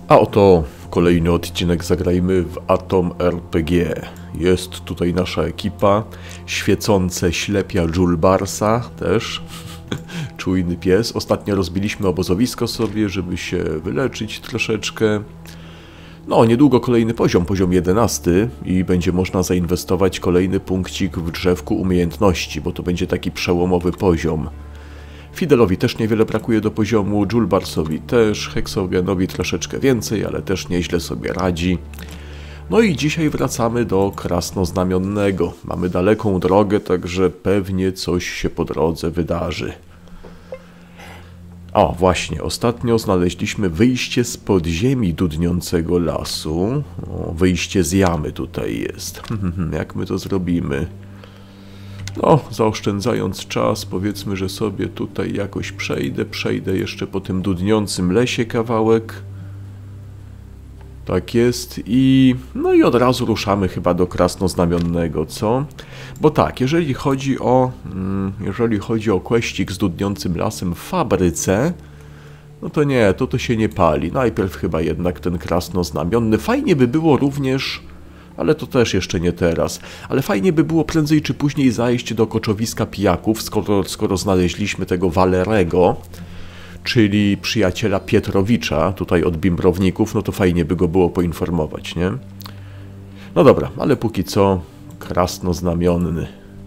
A oto kolejny odcinek Zagrajmy w Atom RPG. Jest tutaj nasza ekipa, świecące ślepia Julbarsa też, czujny pies. Ostatnio rozbiliśmy obozowisko sobie, żeby się wyleczyć troszeczkę. No, niedługo kolejny poziom 11 i będzie można zainwestować kolejny punkcik w drzewku umiejętności, bo to będzie taki przełomowy poziom. Fidelowi też niewiele brakuje do poziomu, Julbarsowi też, Hexogenowi troszeczkę więcej, ale też nieźle sobie radzi. No i dzisiaj wracamy do Krasnoznamiennego. Mamy daleką drogę, także pewnie coś się po drodze wydarzy. O, właśnie, ostatnio znaleźliśmy wyjście z podziemi dudniącego lasu. O, wyjście z jamy tutaj jest. Jak my to zrobimy? No, zaoszczędzając czas, powiedzmy, że sobie tutaj jakoś przejdę jeszcze po tym dudniącym lesie kawałek. Tak jest no i od razu ruszamy chyba do Krasnoznamiennego, co? Bo tak, jeżeli chodzi o questik z dudniącym lasem w fabryce, no to nie, to się nie pali. Najpierw chyba jednak ten Krasnoznamienny. Fajnie by było również, ale to też jeszcze nie teraz, ale fajnie by było prędzej czy później zajść do koczowiska pijaków, skoro znaleźliśmy tego Walerego, czyli przyjaciela Pietrowicza, tutaj od bimbrowników, no to fajnie by go było poinformować, nie? No dobra, ale póki co Krasnoznamienny.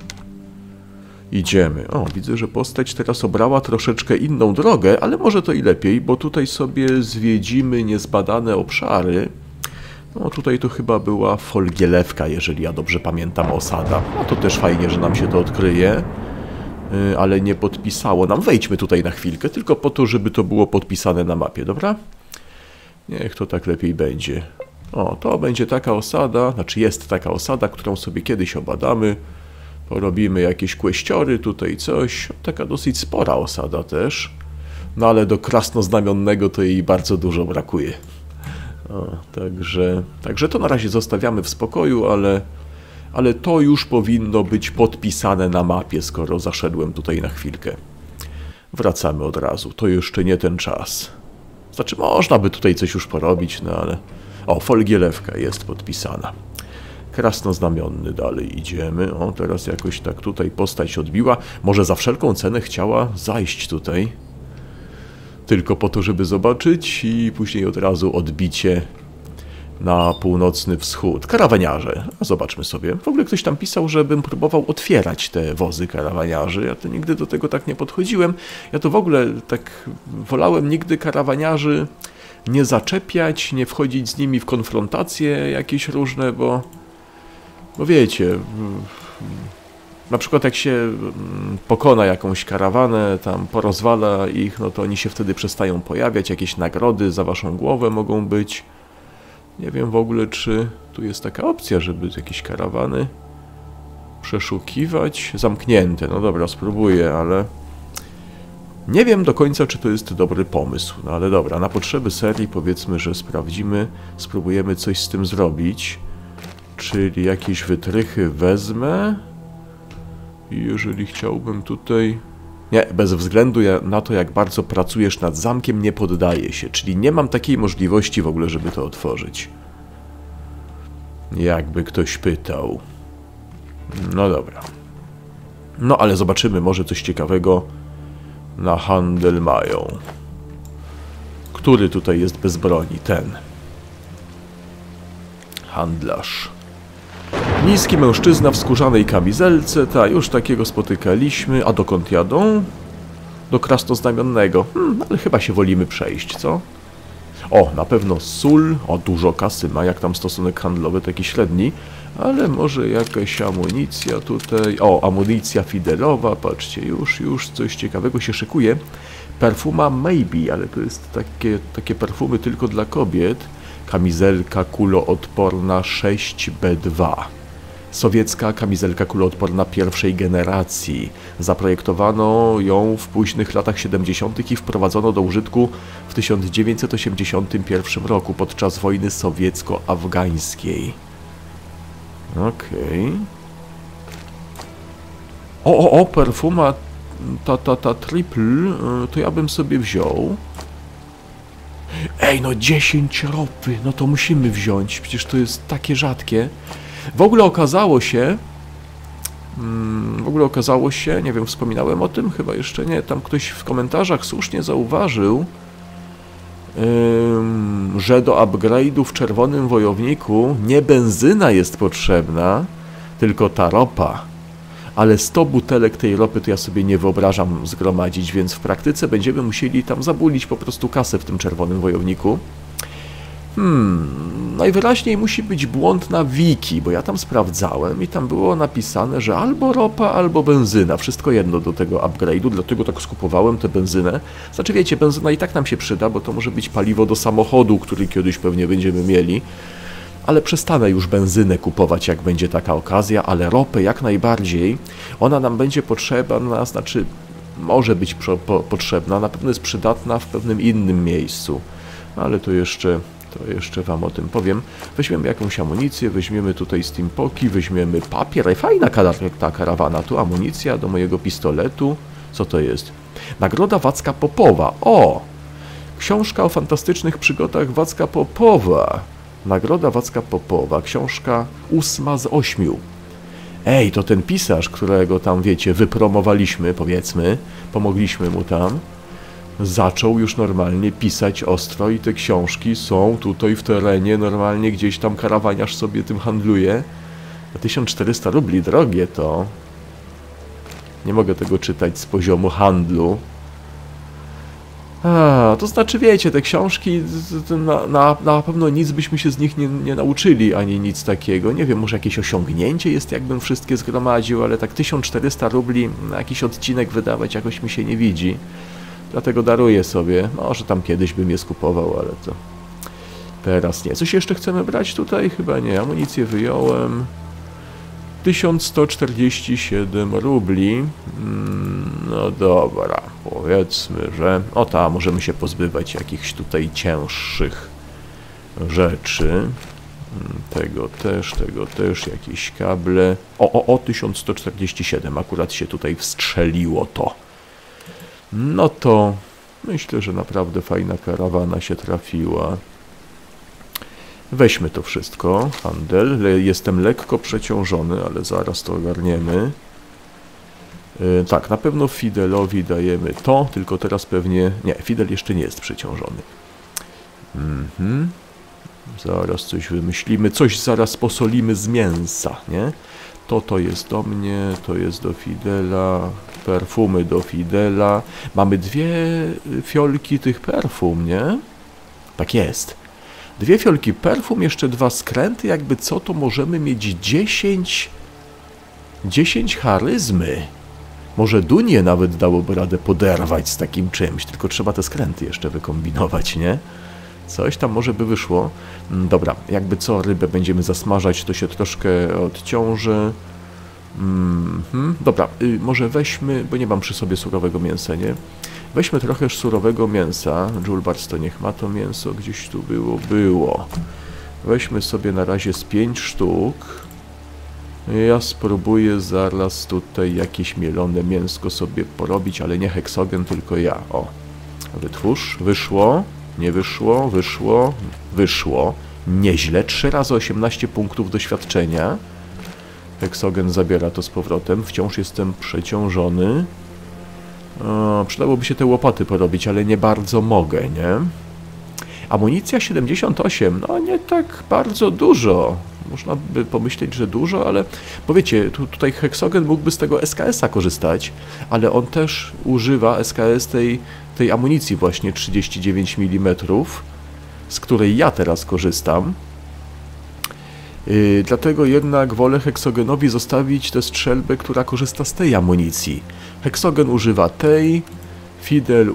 Idziemy. O, widzę, że postać teraz obrała troszeczkę inną drogę, ale może to i lepiej, bo tutaj sobie zwiedzimy niezbadane obszary. No tutaj to chyba była Folgielewka, jeżeli ja dobrze pamiętam, osada. No to też fajnie, że nam się to odkryje, ale nie podpisało nam. Wejdźmy tutaj na chwilkę, tylko po to, żeby to było podpisane na mapie, dobra? Niech to tak lepiej będzie. O, to będzie taka osada, znaczy jest taka osada, którą sobie kiedyś obadamy. Porobimy jakieś kwestiory, tutaj coś. Taka dosyć spora osada też. No ale do Krasnoznamiennego to jej bardzo dużo brakuje. O, także to na razie zostawiamy w spokoju, ale to już powinno być podpisane na mapie, skoro zaszedłem tutaj na chwilkę. Wracamy od razu, to jeszcze nie ten czas. Znaczy, można by tutaj coś już porobić, no ale... O, Folgielewka jest podpisana. Krasnoznamienny, dalej idziemy. O, teraz jakoś tak tutaj postać odbiła. Może za wszelką cenę chciała zajść tutaj. Tylko po to, żeby zobaczyć i później od razu odbicie na północny wschód. Karawaniarze. Zobaczmy sobie. W ogóle ktoś tam pisał, żebym próbował otwierać te wozy karawaniarzy. Ja to nigdy do tego tak nie podchodziłem. Ja to w ogóle tak wolałem nigdy karawaniarzy nie zaczepiać, nie wchodzić z nimi w konfrontacje jakieś różne, bo wiecie... Na przykład jak się pokona jakąś karawanę, tam porozwala ich, no to oni się wtedy przestają pojawiać, jakieś nagrody za waszą głowę mogą być. Nie wiem w ogóle, czy tu jest taka opcja, żeby jakieś karawany przeszukiwać. Zamknięte, no dobra, spróbuję, ale nie wiem do końca, czy to jest dobry pomysł. No ale dobra, na potrzeby serii powiedzmy, że spróbujemy coś z tym zrobić. Czyli jakieś wytrychy wezmę. I jeżeli chciałbym tutaj... Nie, bez względu na to, jak bardzo pracujesz nad zamkiem, nie poddaję się. Czyli nie mam takiej możliwości w ogóle, żeby to otworzyć. Jakby ktoś pytał. No dobra. No ale zobaczymy, może coś ciekawego na handel mają. Który tutaj jest bez broni? Ten. Handlarz. Niski mężczyzna w skórzanej kamizelce, już takiego spotykaliśmy. A dokąd jadą? Do Krasnoznamiennego. Ale chyba się wolimy przejść, co? O, na pewno sól. O, dużo kasy ma, jak tam stosunek handlowy, taki średni. Ale może jakaś amunicja tutaj. O, amunicja fidelowa, patrzcie, już coś ciekawego się szykuje. Perfuma Maybe, ale to jest takie perfumy tylko dla kobiet. Kamizelka kuloodporna 6B2. Sowiecka kamizelka kuloodporna pierwszej generacji. Zaprojektowano ją w późnych latach 70. i wprowadzono do użytku w 1981 roku podczas wojny sowiecko-afgańskiej. Okej. O, perfuma ta triple, to ja bym sobie wziął. Ej, no 10 ropy, no to musimy wziąć, przecież to jest takie rzadkie. W ogóle okazało się, nie wiem, wspominałem o tym? Chyba jeszcze nie, tam ktoś w komentarzach słusznie zauważył, że do upgrade'u w Czerwonym Wojowniku nie benzyna jest potrzebna, tylko ta ropa. Ale 100 butelek tej ropy to ja sobie nie wyobrażam zgromadzić, więc w praktyce będziemy musieli tam zabulić po prostu kasę w tym Czerwonym Wojowniku. Najwyraźniej musi być błąd na wiki, bo ja tam sprawdzałem i tam było napisane, że albo ropa, albo benzyna. Wszystko jedno do tego upgrade'u, dlatego tak skupowałem tę benzynę. Znaczy wiecie, benzyna i tak nam się przyda, bo to może być paliwo do samochodu, który kiedyś pewnie będziemy mieli. Ale przestanę już benzynę kupować, jak będzie taka okazja, ale ropę jak najbardziej. Ona nam będzie potrzebna, znaczy może być potrzebna, na pewno jest przydatna w pewnym innym miejscu. Ale to jeszcze wam o tym powiem. Weźmiemy jakąś amunicję, weźmiemy tutaj steampoki, weźmiemy papier. Fajna ta karawana. Tu amunicja do mojego pistoletu. Co to jest? Nagroda Wacka Popowa. O! Książka o fantastycznych przygodach Wacka Popowa. Nagroda Wacka Popowa. Książka 8 z 8. Ej, to ten pisarz, którego tam, wiecie, wypromowaliśmy, powiedzmy, pomogliśmy mu tam, zaczął już normalnie pisać ostro i te książki są tutaj w terenie, normalnie gdzieś tam karawaniarz sobie tym handluje. A 1400 rubli, drogie to. Nie mogę tego czytać z poziomu handlu. To znaczy, wiecie, te książki, na pewno nic byśmy się z nich nie nauczyli, ani nic takiego. Nie wiem, może jakieś osiągnięcie jest, jakbym wszystkie zgromadził, ale tak 1400 rubli na jakiś odcinek wydawać jakoś mi się nie widzi. Dlatego daruję sobie. Może tam kiedyś bym je skupował, ale to teraz nie. Coś jeszcze chcemy brać tutaj? Chyba nie. Amunicję wyjąłem. 1147 rubli. No dobra. Powiedzmy, że... O tam, możemy się pozbywać jakichś tutaj cięższych rzeczy. Tego też, jakieś kable. O, 1147. Akurat się tutaj wstrzeliło to. No to myślę, że naprawdę fajna karawana się trafiła. Weźmy to wszystko. Handel. Jestem lekko przeciążony, ale zaraz to ogarniemy. Tak, na pewno Fidelowi dajemy to, tylko teraz pewnie... Nie, Fidel jeszcze nie jest przeciążony. Zaraz coś wymyślimy. Coś zaraz posolimy z mięsa, nie? To jest do mnie, to jest do Fidela, perfumy do Fidela. Mamy 2 fiolki tych perfum, nie? Tak jest. 2 fiolki perfum, jeszcze 2 skręty, jakby co, to możemy mieć 10 charyzmy. Może Dunię nawet dałoby radę poderwać z takim czymś, tylko trzeba te skręty jeszcze wykombinować, nie? Coś tam może by wyszło. Dobra, jakby co, rybę będziemy zasmażać, to się troszkę odciąży. Dobra, może weźmy, bo nie mam przy sobie surowego mięsa, nie? Weźmy trochę surowego mięsa. Julbars to niech ma to mięso, gdzieś tu było. Weźmy sobie na razie z 5 sztuk. Ja spróbuję zaraz tutaj jakieś mielone mięsko sobie porobić, ale nie heksogen, tylko ja. O, wytwórz, wyszło. Nie wyszło, wyszło. Nieźle, 3 razy 18 punktów doświadczenia. Heksogen zabiera to z powrotem. Wciąż jestem przeciążony. Przydałoby się te łopaty porobić, ale nie bardzo mogę, nie? Amunicja 78, no nie tak bardzo dużo. Można by pomyśleć, że dużo, ale... Bo wiecie, tutaj Heksogen mógłby z tego SKS-a korzystać, ale on też używa SKS tej amunicji właśnie 39 mm, z której ja teraz korzystam. Dlatego jednak wolę Heksogenowi zostawić tę strzelbę, która korzysta z tej amunicji. Heksogen używa tej, Fidel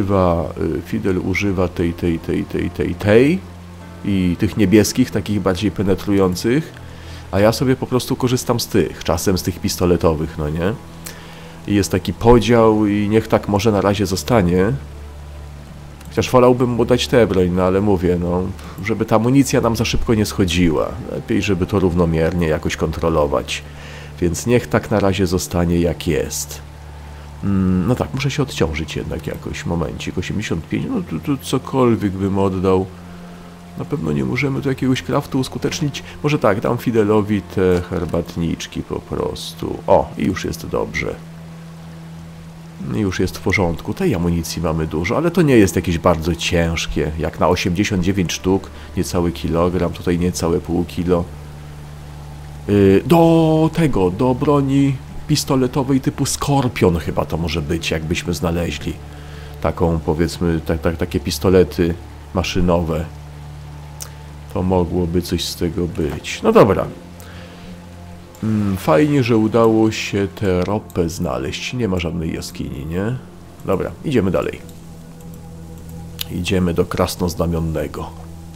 używa tej i tych niebieskich, takich bardziej penetrujących, a ja sobie po prostu korzystam z tych, czasem z tych pistoletowych, no nie? I jest taki podział i niech tak może na razie zostanie. Chociaż wolałbym mu dać tę broń, no ale mówię, no, żeby ta amunicja nam za szybko nie schodziła. Lepiej, żeby to równomiernie jakoś kontrolować. Więc niech tak na razie zostanie jak jest. No tak, muszę się odciążyć jednak jakoś. Momencik, 85, no tu cokolwiek bym oddał. Na pewno nie możemy tu jakiegoś craftu uskutecznić. Może tak, dam Fidelowi te herbatniczki po prostu. O, i już jest dobrze. Już jest w porządku. Tej amunicji mamy dużo, ale to nie jest jakieś bardzo ciężkie. Jak na 89 sztuk, niecały kilogram, tutaj niecałe pół kilo. Do broni pistoletowej typu Skorpion chyba to może być, jakbyśmy znaleźli. Taką, powiedzmy, takie pistolety maszynowe. To mogłoby coś z tego być. No dobra. Fajnie, że udało się tę ropę znaleźć. Nie ma żadnej jaskini, nie? Dobra, idziemy dalej. Idziemy do Krasnoznamiennego.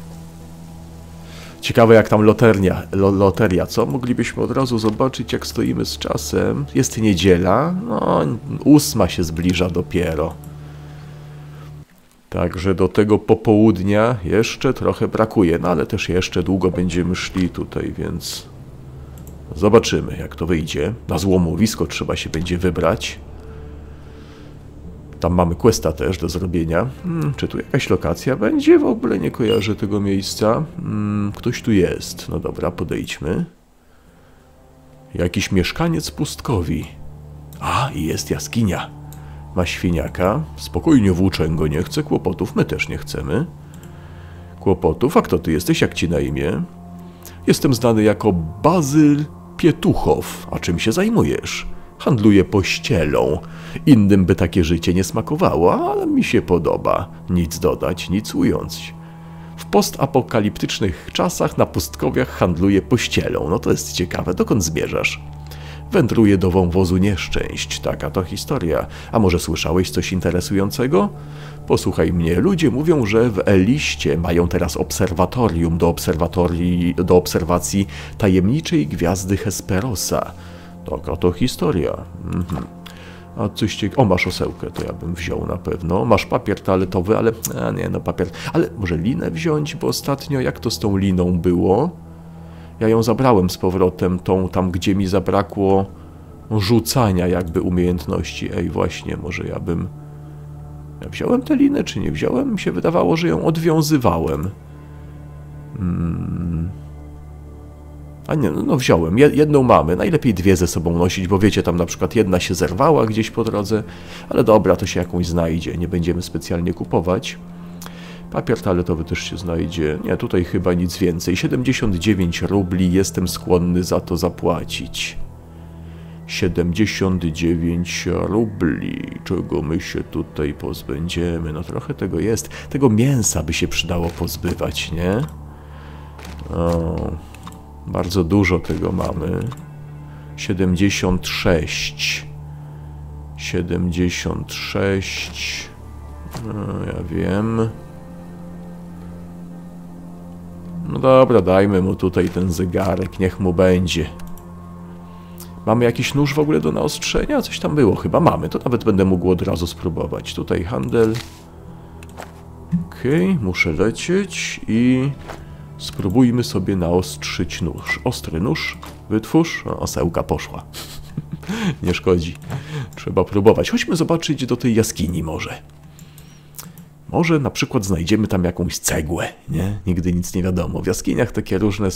Ciekawe jak tam loteria, co? Moglibyśmy od razu zobaczyć, jak stoimy z czasem. Jest niedziela, no 8 się zbliża dopiero. Także do tego popołudnia jeszcze trochę brakuje, no ale też jeszcze długo będziemy szli tutaj, więc zobaczymy, jak to wyjdzie. Na złomowisko trzeba się będzie wybrać. Tam mamy questa też do zrobienia. Czy tu jakaś lokacja będzie? W ogóle nie kojarzę tego miejsca. Ktoś tu jest. No dobra, podejdźmy. Jakiś mieszkaniec pustkowi. A, i jest jaskinia. Ma świniaka. Spokojnie, włóczęgo, nie chce kłopotów. My też nie chcemy kłopotów. A kto ty jesteś? Jak ci na imię? Jestem znany jako Bazyl Pietuchow. A czym się zajmujesz? Handluję pościelą. Innym by takie życie nie smakowało, ale mi się podoba. Nic dodać, nic ująć. W postapokaliptycznych czasach na pustkowiach handluję pościelą. No to jest ciekawe. Dokąd zmierzasz? Wędruję do wąwozu nieszczęść. Taka to historia. A może słyszałeś coś interesującego? Posłuchaj mnie. Ludzie mówią, że w Eliście mają teraz obserwatorium do obserwacji tajemniczej gwiazdy Hesperosa. Taka to historia. A coś O, masz osełkę, to ja bym wziął na pewno. Masz papier toaletowy, ale... nie, no papier... Ale może linę wziąć, bo ostatnio jak to z tą liną było? Ja ją zabrałem z powrotem, tą tam, gdzie mi zabrakło rzucania jakby umiejętności. Ej, właśnie, może ja bym... Ja wziąłem tę linę, czy nie wziąłem? Mi się wydawało, że ją odwiązywałem. A nie, no wziąłem. Jedną mamy. Najlepiej dwie ze sobą nosić, bo wiecie, tam na przykład jedna się zerwała gdzieś po drodze. Ale dobra, to się jakąś znajdzie. Nie będziemy specjalnie kupować. Papier toaletowy też się znajdzie. Nie, tutaj chyba nic więcej. 79 rubli jestem skłonny za to zapłacić. 79 rubli. Czego my się tutaj pozbędziemy? No trochę tego jest. Tego mięsa by się przydało pozbywać, nie? O, bardzo dużo tego mamy. 76. 76. No, ja wiem. No dobra, dajmy mu tutaj ten zegarek, niech mu będzie. Mamy jakiś nóż w ogóle do naostrzenia? Coś tam było, chyba mamy, to nawet będę mógł od razu spróbować. Tutaj handel. Okej, muszę lecieć i spróbujmy sobie naostrzyć nóż. Ostry nóż, wytwórz. O, osełka poszła. Nie szkodzi. Trzeba próbować. Chodźmy zobaczyć do tej jaskini może. Może na przykład znajdziemy tam jakąś cegłę, nie? Nigdy nic nie wiadomo. W jaskiniach takie różne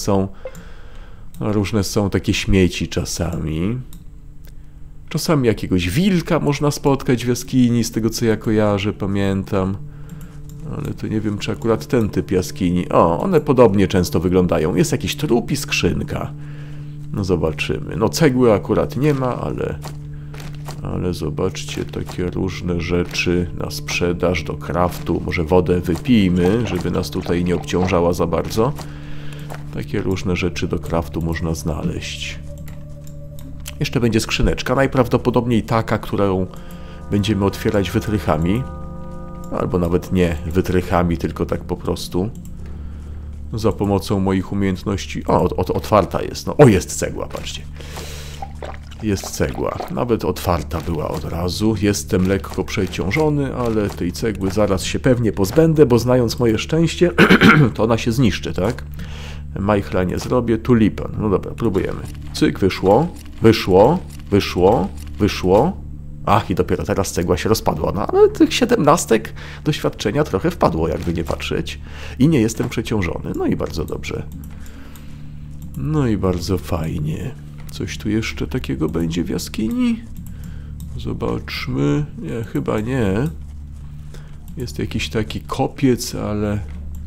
są takie śmieci czasami. Czasami jakiegoś wilka można spotkać w jaskini, z tego co ja kojarzę, pamiętam. Ale to nie wiem, czy akurat ten typ jaskini. O, one podobnie często wyglądają. Jest jakiś trup i skrzynka. No zobaczymy. No cegły akurat nie ma, ale zobaczcie, takie różne rzeczy na sprzedaż do craftu. Może wodę wypijmy, żeby nas tutaj nie obciążała za bardzo. Takie różne rzeczy do craftu można znaleźć. Jeszcze będzie skrzyneczka, najprawdopodobniej taka, którą będziemy otwierać wytrychami. Albo nawet nie wytrychami, tylko tak po prostu. Za pomocą moich umiejętności. O, otwarta jest. No, o, jest cegła, patrzcie. Jest cegła. Nawet otwarta była od razu. Jestem lekko przeciążony, ale tej cegły zaraz się pewnie pozbędę, bo znając moje szczęście, to ona się zniszczy, tak? Majchla nie zrobię. Tulipan. No dobra, próbujemy. Cyk, wyszło. Wyszło. Wyszło. Wyszło. Ach, i dopiero teraz cegła się rozpadła. No ale tych 17 doświadczenia trochę wpadło, jakby nie patrzeć. I nie jestem przeciążony. No i bardzo dobrze. No i bardzo fajnie. Coś tu jeszcze takiego będzie w jaskini? Zobaczmy. Nie, chyba nie. Jest jakiś taki kopiec, ale...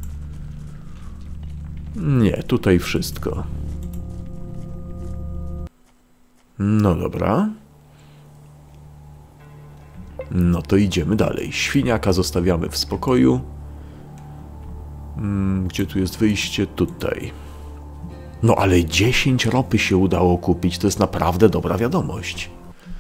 Nie, tutaj wszystko. No dobra. No to idziemy dalej. Świniaka zostawiamy w spokoju. Gdzie tu jest wyjście? Tutaj. No ale 10 ropy się udało kupić. To jest naprawdę dobra wiadomość.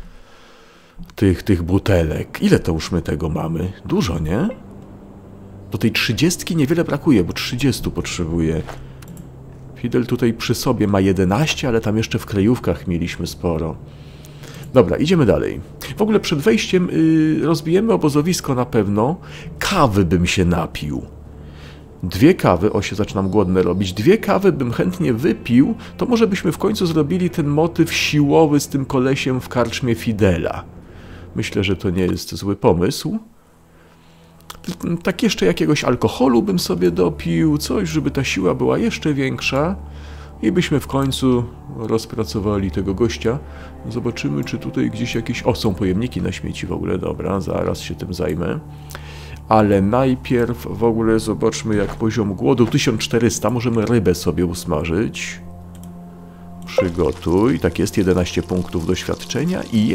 Tych butelek. Ile to już my tego mamy? Dużo, nie? Do tej 30 niewiele brakuje, bo 30 potrzebuje. Fidel tutaj przy sobie ma 11, ale tam jeszcze w krajówkach mieliśmy sporo. Dobra, idziemy dalej. W ogóle przed wejściem rozbijemy obozowisko na pewno. Kawy bym się napił. 2 kawy, o się zaczynam głodne robić, 2 kawy bym chętnie wypił, to może byśmy w końcu zrobili ten motyw siłowy z tym kolesiem w karczmie Fidela. Myślę, że to nie jest zły pomysł. Tak jeszcze jakiegoś alkoholu bym sobie dopił, coś, żeby ta siła była jeszcze większa i byśmy w końcu rozpracowali tego gościa. Zobaczymy, czy tutaj gdzieś jakieś... O, są pojemniki na śmieci w ogóle, dobra, zaraz się tym zajmę. Ale najpierw w ogóle zobaczmy, jak poziom głodu. 1400, możemy rybę sobie usmażyć. Przygotuj, tak jest, 11 punktów doświadczenia i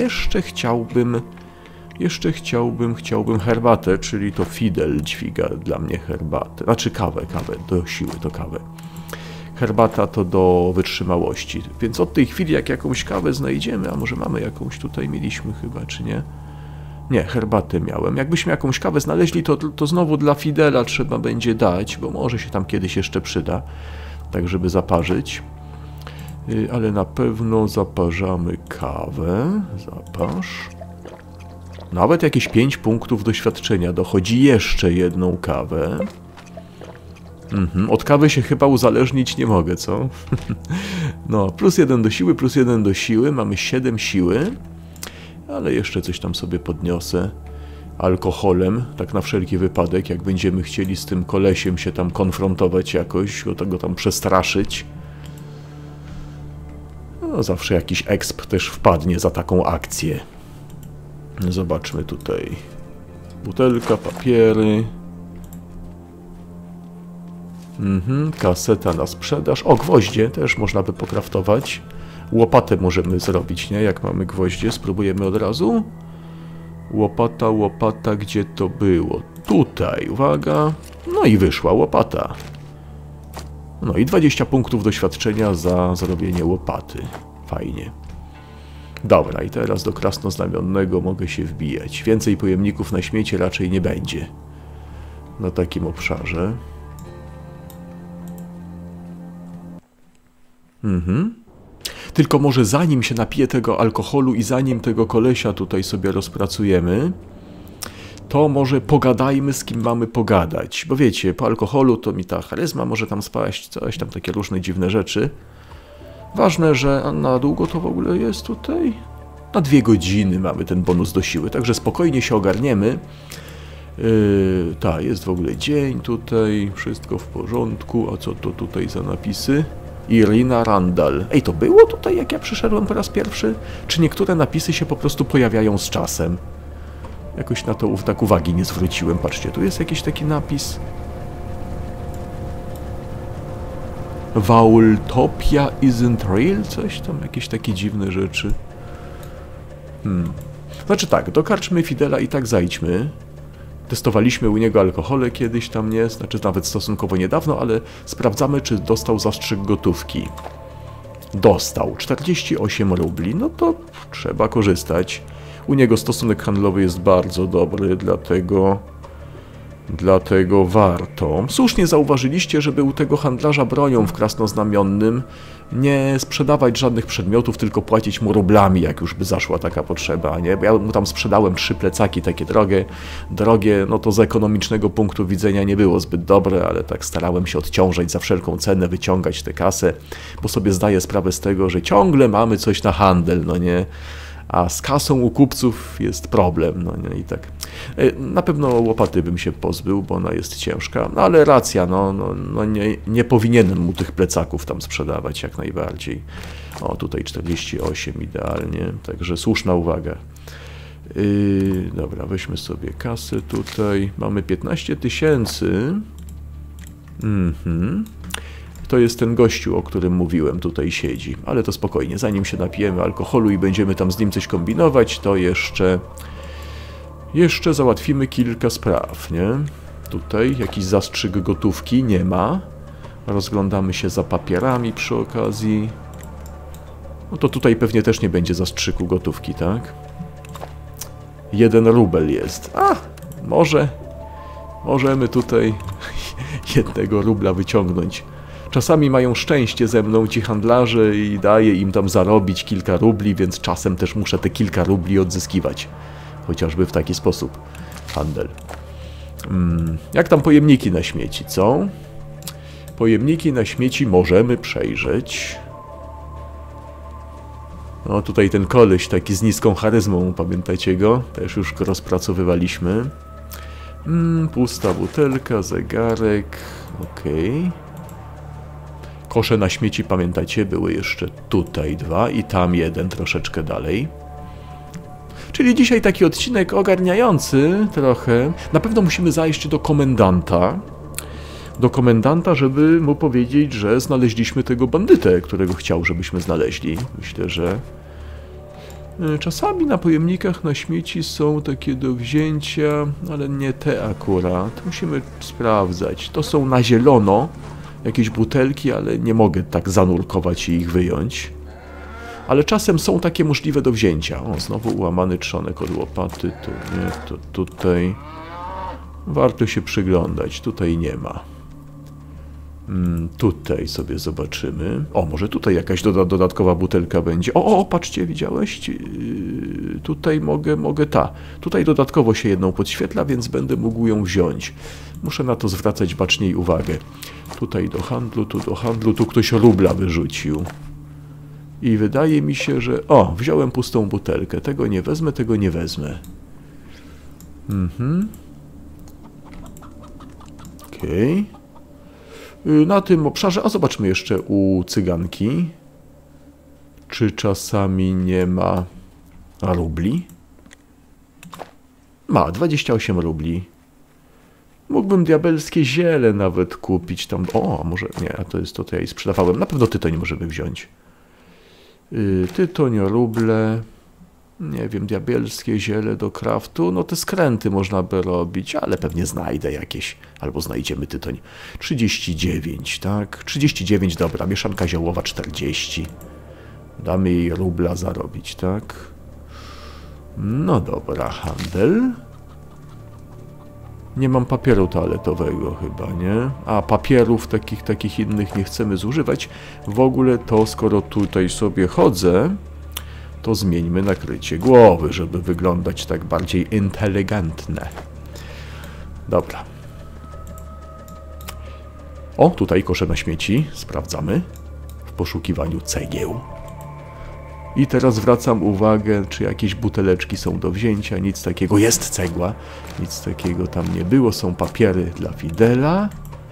chciałbym herbatę, czyli to Fidel dźwiga dla mnie herbatę. Znaczy kawę do siły, to kawę. Herbata to do wytrzymałości. Więc od tej chwili, jak jakąś kawę znajdziemy, a może mamy jakąś tutaj, mieliśmy chyba, czy nie? Nie, herbatę miałem. Jakbyśmy jakąś kawę znaleźli, to znowu dla Fidela trzeba będzie dać, bo może się tam kiedyś jeszcze przyda, tak żeby zaparzyć. Ale na pewno zaparzamy kawę. Zaparz. Nawet jakieś 5 punktów doświadczenia. Dochodzi jeszcze jedną kawę. Od kawy się chyba uzależnić nie mogę, co? No, +1 do siły, +1 do siły. Mamy 7 siły. Ale jeszcze coś tam sobie podniosę. Alkoholem, tak na wszelki wypadek, jak będziemy chcieli z tym kolesiem się tam konfrontować jakoś, go tam przestraszyć. No, zawsze jakiś exp też wpadnie za taką akcję. Zobaczmy tutaj. Butelka, papiery. Kaseta na sprzedaż. O, gwoździe też można by pokraftować. Łopatę możemy zrobić, nie? Jak mamy gwoździe, spróbujemy od razu. Łopata, gdzie to było? Tutaj, uwaga. No i wyszła łopata. No i 20 punktów doświadczenia za zrobienie łopaty. Fajnie. Dobra, i teraz do krasnoznamionnego mogę się wbijać. Więcej pojemników na śmieci raczej nie będzie. Na takim obszarze. Tylko może zanim się napije tego alkoholu i zanim tego kolesia tutaj sobie rozpracujemy, to może pogadajmy, z kim mamy pogadać. Bo wiecie, po alkoholu to mi ta charyzma może tam spaść, coś tam, takie różne dziwne rzeczy. Ważne, że na długo to w ogóle jest tutaj? Na 2 godziny mamy ten bonus do siły, także spokojnie się ogarniemy. Tak, jest w ogóle dzień tutaj, wszystko w porządku. A co to tutaj za napisy? Irina Randall. Ej, to było tutaj, jak ja przyszedłem po raz pierwszy? Czy niektóre napisy się po prostu pojawiają z czasem? Jakoś na to tak uwagi nie zwróciłem. Patrzcie, tu jest jakiś taki napis. Vaultopia isn't real? Coś tam, jakieś takie dziwne rzeczy. Znaczy tak, do karczmy Fidela i tak zajdźmy. Testowaliśmy u niego alkohole kiedyś tam, nie? Znaczy nawet stosunkowo niedawno, ale sprawdzamy, czy dostał zastrzyk gotówki. Dostał 48 rubli, no to trzeba korzystać. U niego stosunek handlowy jest bardzo dobry, dlatego warto. Słusznie zauważyliście, żeby u tego handlarza bronią w krasnoznamionnym nie sprzedawać żadnych przedmiotów, tylko płacić mu rublami, jak już by zaszła taka potrzeba, nie? Bo ja mu tam sprzedałem 3 plecaki takie drogie, no to z ekonomicznego punktu widzenia nie było zbyt dobre, ale tak starałem się odciążać za wszelką cenę, wyciągać tę kasę, bo sobie zdaję sprawę z tego, że ciągle mamy coś na handel, no nie? a z kasą u kupców jest problem, no nie, i tak. Na pewno łopaty bym się pozbył, bo ona jest ciężka, no ale racja, nie powinienem mu tych plecaków tam sprzedawać jak najbardziej. O, tutaj 48 idealnie, także słuszna uwaga. Dobra, weźmy sobie kasę tutaj, mamy 15 000. To jest ten gościu, o którym mówiłem, tutaj siedzi, ale to spokojnie, zanim się napijemy alkoholu i będziemy tam z nim coś kombinować, to jeszcze załatwimy kilka spraw, nie? Tutaj jakiś zastrzyk gotówki nie ma. Rozglądamy się za papierami przy okazji. No to tutaj pewnie też nie będzie zastrzyku gotówki, tak? 1 rubel jest. A, możemy tutaj 1 rubla wyciągnąć. Czasami mają szczęście ze mną ci handlarze i daję im tam zarobić kilka rubli, więc czasem też muszę te kilka rubli odzyskiwać. Chociażby w taki sposób. Handel. Jak tam pojemniki na śmieci, co? Pojemniki na śmieci możemy przejrzeć. No tutaj ten koleś taki z niską charyzmą, pamiętacie go? Też już go rozpracowywaliśmy. Pusta butelka, zegarek. Okej. Kosze na śmieci, pamiętacie, były jeszcze tutaj 2 i tam 1 troszeczkę dalej. Czyli dzisiaj taki odcinek ogarniający trochę. Na pewno musimy zajść do komendanta. Żeby mu powiedzieć, że znaleźliśmy tego bandytę, którego chciał, żebyśmy znaleźli. Myślę, że czasami na pojemnikach na śmieci są takie do wzięcia, ale nie te akurat. Musimy sprawdzać. To są na zielono jakieś butelki, ale nie mogę tak zanurkować i ich wyjąć. Ale czasem są takie możliwe do wzięcia. O, znowu ułamany trzonek od łopaty. To nie, to tutaj. Warto się przyglądać. Tutaj nie ma. Tutaj sobie zobaczymy. O, może tutaj jakaś dodatkowa butelka będzie. O, patrzcie, widziałeś? Tutaj mogę Tutaj dodatkowo się jedną podświetla, więc będę mógł ją wziąć. Muszę na to zwracać baczniej uwagę. Tutaj do handlu, tu do handlu. Tu ktoś rubla wyrzucił. I wydaje mi się, że... O, wziąłem pustą butelkę. Tego nie wezmę, tego nie wezmę. Okej. Na tym obszarze... A zobaczmy jeszcze u cyganki. Czy czasami nie ma rubli? Ma, 28 rubli. Mógłbym diabelskie ziele nawet kupić tam... O, może... Nie, to jest to, co ja jej sprzedawałem. Na pewno tytoń możemy wziąć. Tytoń, ruble, nie wiem, diabelskie ziele do kraftu, no te skręty można by robić, ale pewnie znajdę jakieś, albo znajdziemy tytoń. 39, tak? 39, dobra, mieszanka ziołowa 40. Damy jej rubla zarobić, tak? No dobra, handel. Nie mam papieru toaletowego chyba, nie? A papierów takich innych nie chcemy zużywać. W ogóle to, skoro tutaj sobie chodzę, to zmieńmy nakrycie głowy, żeby wyglądać tak bardziej inteligentne. Dobra. O, tutaj kosze na śmieci. Sprawdzamy. W poszukiwaniu cegieł. I teraz zwracam uwagę, czy jakieś buteleczki są do wzięcia. Nic takiego. Jest cegła. Nic takiego tam nie było. Są papiery dla Fidela.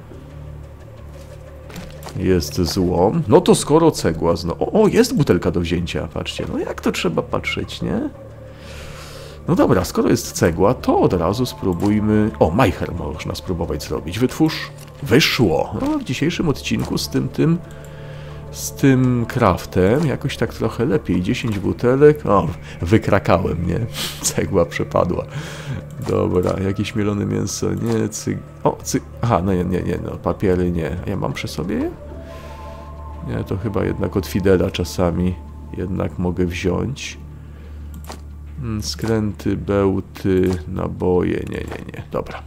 Jest złom. No to skoro cegła znowu... O, jest butelka do wzięcia. Patrzcie. No jak to trzeba patrzeć, nie? No dobra, skoro jest cegła, to od razu spróbujmy... O, majcher można spróbować zrobić. Wytwórz. Wyszło. No, w dzisiejszym odcinku z tym craftem jakoś tak trochę lepiej. 10 butelek. O, wykrakałem, nie? Cegła przepadła. Dobra, jakieś mielone mięso. Nie, Aha, no nie, no papiery nie. Ja mam przy sobie je? Nie, to chyba jednak od Fidela czasami jednak mogę wziąć. Skręty, bełty, naboje. Nie. Dobra.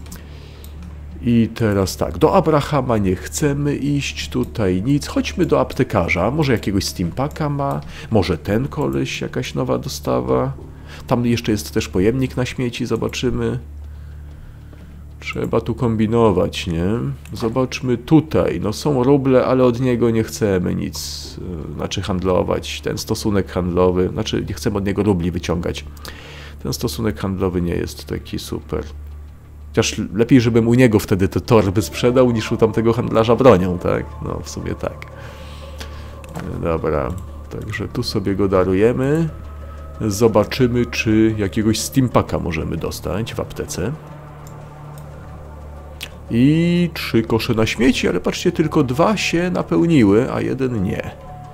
I teraz tak, do Abrahama nie chcemy iść, tutaj nic. Chodźmy do aptekarza, może jakiegoś steampaka ma, może ten koleś, jakaś nowa dostawa. Tam jeszcze jest też pojemnik na śmieci, zobaczymy. Trzeba tu kombinować, nie? Zobaczmy tutaj. No są ruble, ale od niego nie chcemy nic, znaczy handlować. Ten stosunek handlowy, znaczy nie chcemy od niego rubli wyciągać. Ten stosunek handlowy nie jest taki super. Chociaż lepiej, żebym u niego wtedy te torby sprzedał, niż u tamtego handlarza bronią, tak? No, w sumie tak. Dobra, także tu sobie go darujemy. Zobaczymy, czy jakiegoś steampaka możemy dostać w aptece. I 3 kosze na śmieci, ale patrzcie, tylko 2 się napełniły, a 1 nie.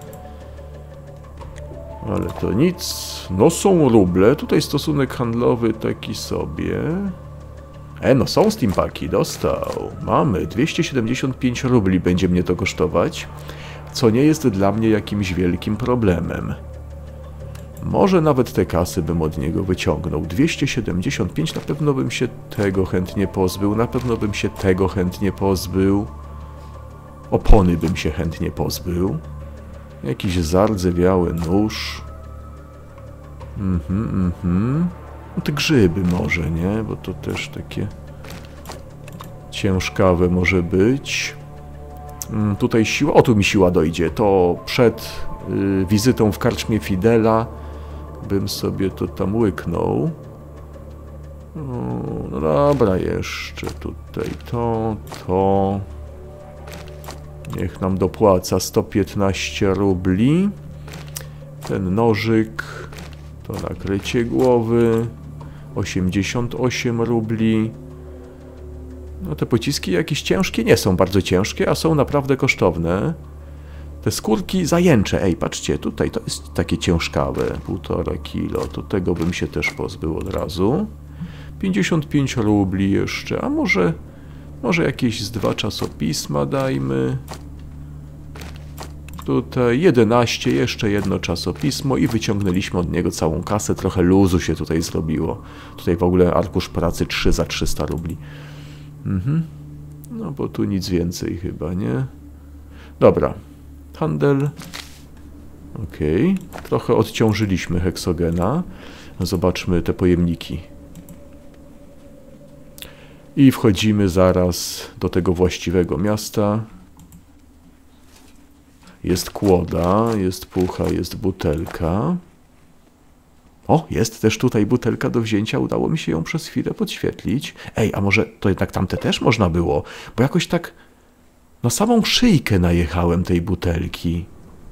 Ale to nic. No są ruble. Tutaj stosunek handlowy taki sobie. No są steampaki, dostał. Mamy 275 rubli będzie mnie to kosztować, co nie jest dla mnie jakimś wielkim problemem. Może nawet te kasy bym od niego wyciągnął. 275, na pewno bym się tego chętnie pozbył, na pewno bym się tego chętnie pozbył. Opony bym się chętnie pozbył. Jakiś zardzewiały nóż. No te grzyby może, nie? Bo to też takie ciężkawe może być. Tutaj siła... O, tu mi siła dojdzie. To przed wizytą w karczmie Fidela bym sobie to tam łyknął. No dobra, jeszcze tutaj to... Niech nam dopłaca 115 rubli. Ten nożyk, to nakrycie głowy, 88 rubli. No te pociski jakieś ciężkie nie są bardzo ciężkie, a są naprawdę kosztowne. Te skórki zajęcze, patrzcie, tutaj to jest takie ciężkawe, 1,5 kilo, to tego bym się też pozbył od razu. 55 rubli jeszcze, a może jakieś z 2 czasopisma dajmy. Tutaj 11, jeszcze jedno czasopismo i wyciągnęliśmy od niego całą kasę. Trochę luzu się tutaj zrobiło. Tutaj w ogóle arkusz pracy 3 za 300 rubli. No bo tu nic więcej chyba, nie? Dobra. Handel. Okej. Trochę odciążyliśmy heksogena. Zobaczmy te pojemniki. I wchodzimy zaraz do tego właściwego miasta. Jest kłoda, jest pucha, jest butelka. O, jest też tutaj butelka do wzięcia. Udało mi się ją przez chwilę podświetlić. A może to jednak tamte też można było? Bo jakoś tak na samą szyjkę najechałem tej butelki.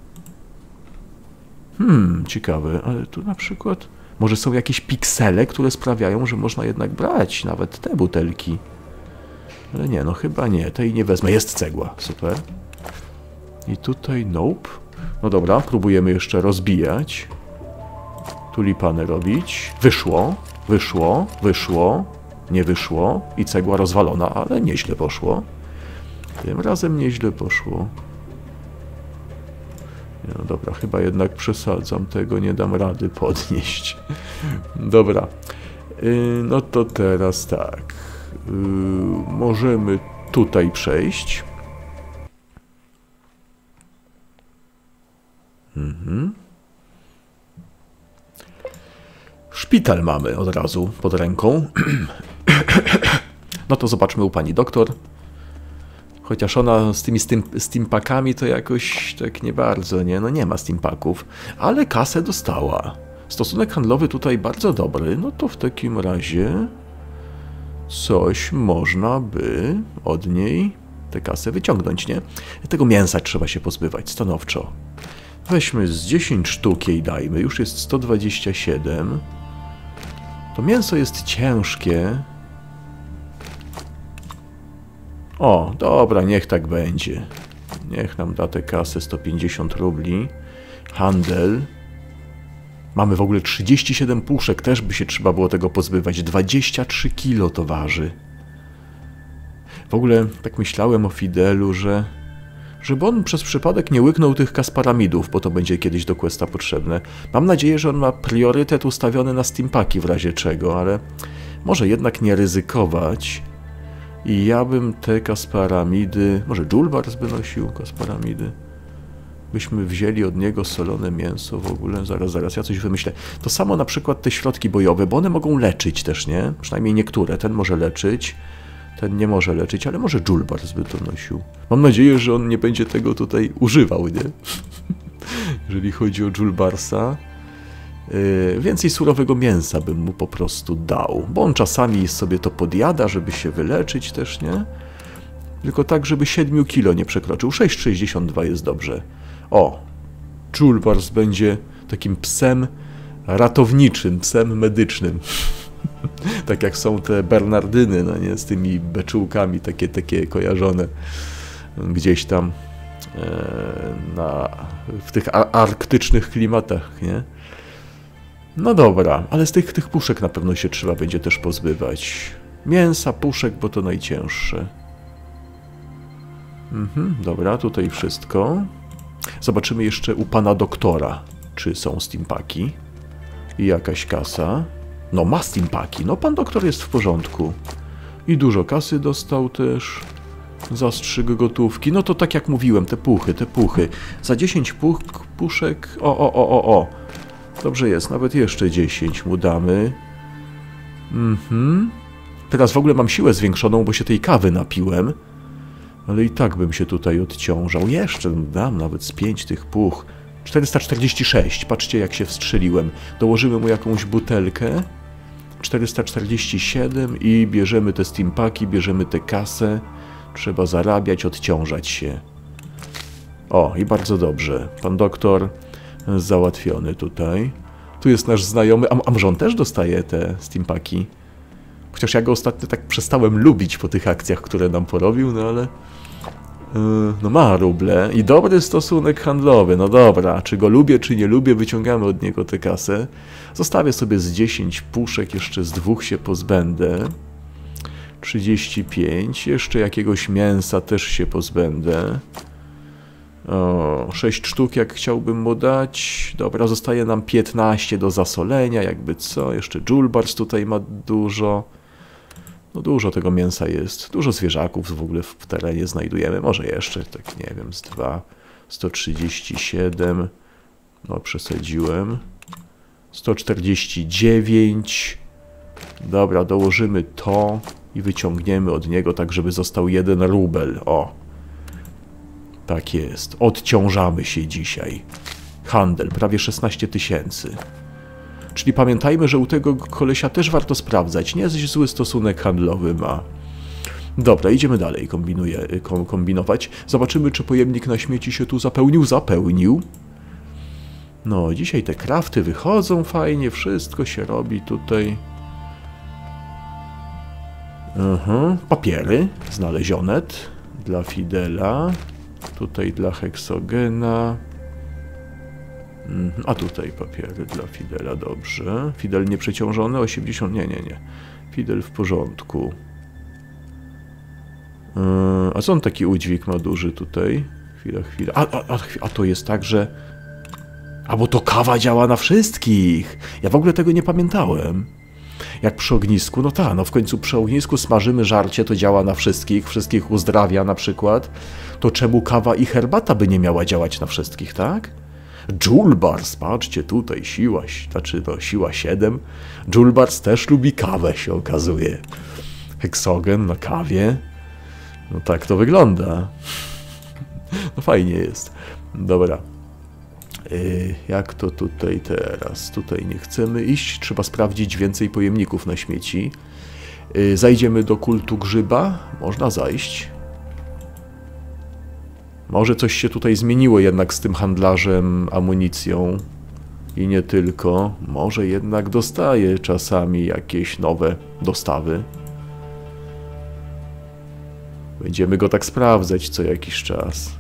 Ciekawe, ale tu na przykład... Może są jakieś piksele, które sprawiają, że można jednak brać nawet te butelki. Ale nie, no chyba nie. Tej nie wezmę. Jest cegła. Super. I tutaj nope. No dobra, próbujemy jeszcze rozbijać. Tulipany robić. Wyszło. Wyszło. Wyszło. Nie wyszło. I cegła rozwalona, ale nieźle poszło. Tym razem nieźle poszło. No dobra, chyba jednak przesadzam, tego nie dam rady podnieść. Dobra, no to teraz tak, możemy tutaj przejść. Szpital mamy od razu pod ręką. No to zobaczmy u pani doktor. Chociaż ona z tymi steampakami to jakoś tak nie bardzo, nie? No nie ma steampaków, ale kasę dostała. Stosunek handlowy tutaj bardzo dobry, no to w takim razie coś można by od niej tę kasę wyciągnąć, nie? Tego mięsa trzeba się pozbywać stanowczo. Weźmy z 10 sztuk jej dajmy, już jest 127. To mięso jest ciężkie. O, dobra, niech tak będzie. Niech nam da tę kasę 150 rubli. Handel. Mamy w ogóle 37 puszek, też by się trzeba było tego pozbywać. 23 kilo to waży. W ogóle tak myślałem o Fidelu, żeby on przez przypadek nie łyknął tych kasparamidów, bo to będzie kiedyś do questa potrzebne. Mam nadzieję, że on ma priorytet ustawiony na steampaki w razie czego, ale może jednak nie ryzykować. I ja bym te kasparamidy... Może Julbars by nosił kasparamidy? Byśmy wzięli od niego solone mięso w ogóle. Zaraz, ja coś wymyślę. To samo na przykład te środki bojowe, bo one mogą leczyć też, nie? Przynajmniej niektóre. Ten może leczyć. Ten nie może leczyć, ale może Julbars by to nosił. Mam nadzieję, że on nie będzie tego tutaj używał, nie? Jeżeli chodzi o Julbarsa. Więcej surowego mięsa bym mu po prostu dał, bo on czasami sobie to podjada, żeby się wyleczyć też, nie? Tylko tak, żeby 7 kilo nie przekroczył. 6,62 jest dobrze. O, Julbars będzie takim psem ratowniczym, psem medycznym. Tak jak są te Bernardyny, no nie, z tymi beczułkami, takie kojarzone gdzieś tam w tych arktycznych klimatach, nie? No dobra, ale z tych puszek na pewno się trzeba będzie też pozbywać. Mięsa, puszek, bo to najcięższe. Dobra, tutaj wszystko. Zobaczymy jeszcze u pana doktora, czy są steampaki. I jakaś kasa. No ma steampaki, no pan doktor jest w porządku. I dużo kasy dostał też. Zastrzyk gotówki. No to tak jak mówiłem, te puchy. Za 10 puszek... O. Dobrze jest, nawet jeszcze 10 mu damy. Teraz w ogóle mam siłę zwiększoną, bo się tej kawy napiłem. Ale i tak bym się tutaj odciążał. Jeszcze dam nawet z 5 tych puch. 446, patrzcie jak się wstrzeliłem. Dołożymy mu jakąś butelkę. 447 i bierzemy te steampaki, bierzemy tę kasę. Trzeba zarabiać, odciążać się. O, i bardzo dobrze. Pan doktor załatwiony tutaj. Tu jest nasz znajomy. A może on też dostaje te steampaki? Chociaż ja go ostatnio tak przestałem lubić po tych akcjach, które nam porobił, no ale... No ma ruble i dobry stosunek handlowy. No dobra, czy go lubię, czy nie lubię, wyciągamy od niego tę kasę. Zostawię sobie z 10 puszek, jeszcze z 2 się pozbędę. 35, jeszcze jakiegoś mięsa też się pozbędę. O, 6 sztuk jak chciałbym mu dać. Dobra, zostaje nam 15 do zasolenia, jakby co. Jeszcze Julbars tutaj ma dużo. No dużo tego mięsa jest. Dużo zwierzaków w ogóle w terenie znajdujemy. Może jeszcze, tak nie wiem, z 2. 137. No przesadziłem. 149. Dobra, dołożymy to i wyciągniemy od niego tak, żeby został 1 rubel. O. Tak jest. Odciążamy się dzisiaj. Handel, prawie 16 000. Czyli pamiętajmy, że u tego kolesia też warto sprawdzać. Nie zły stosunek handlowy ma. Dobra, idziemy dalej kombinować. Zobaczymy, czy pojemnik na śmieci się tu zapełnił. Zapełnił. No, dzisiaj te krafty wychodzą fajnie. Wszystko się robi tutaj. Papiery znalezione dla Fidela. Tutaj dla Heksogena. A tutaj papiery dla Fidela, dobrze. Fidel nieprzeciążony, 80... Nie. Fidel w porządku. A co on taki udźwig ma duży tutaj? Chwila. A to jest tak, że... A bo to kawa działa na wszystkich! Ja w ogóle tego nie pamiętałem. Jak przy ognisku, no tak, no w końcu przy ognisku smażymy żarcie, to działa na wszystkich uzdrawia na przykład. To czemu kawa i herbata by nie miała działać na wszystkich, tak? Julbars, patrzcie, tutaj siła 7. Julbars też lubi kawę, się okazuje. Heksogen na kawie. No tak to wygląda. No fajnie jest. Dobra. Jak to tutaj teraz? Tutaj nie chcemy iść. Trzeba sprawdzić więcej pojemników na śmieci. Zajdziemy do kultu grzyba. Można zajść. Może coś się tutaj zmieniło jednak z tym handlarzem amunicją. I nie tylko. Może jednak dostaje czasami jakieś nowe dostawy. Będziemy go tak sprawdzać co jakiś czas.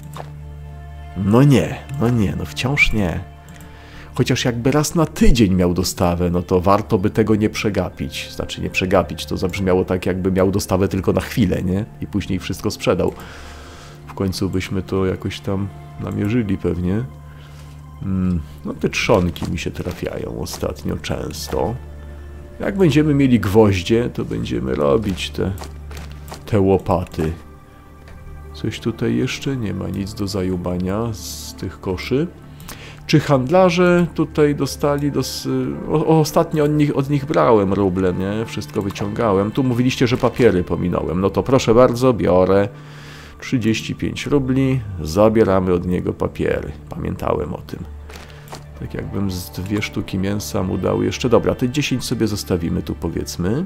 No wciąż nie. Chociaż jakby raz na tydzień miał dostawę, no to warto by tego nie przegapić. Znaczy nie przegapić, to zabrzmiało tak jakby miał dostawę tylko na chwilę, nie? I później wszystko sprzedał. W końcu byśmy to jakoś tam namierzyli pewnie. No te trzonki mi się trafiają ostatnio często. Jak będziemy mieli gwoździe, to będziemy robić te łopaty. Coś tutaj jeszcze nie ma, nic do zajubania z tych koszy. Czy handlarze tutaj dostali... Ostatnio od nich brałem ruble, nie? Wszystko wyciągałem. Tu mówiliście, że papiery pominąłem. No to proszę bardzo, biorę 35 rubli. Zabieramy od niego papiery. Pamiętałem o tym. Tak jakbym z 2 sztuki mięsa mu dał jeszcze. Dobra, te 10 sobie zostawimy tu, powiedzmy.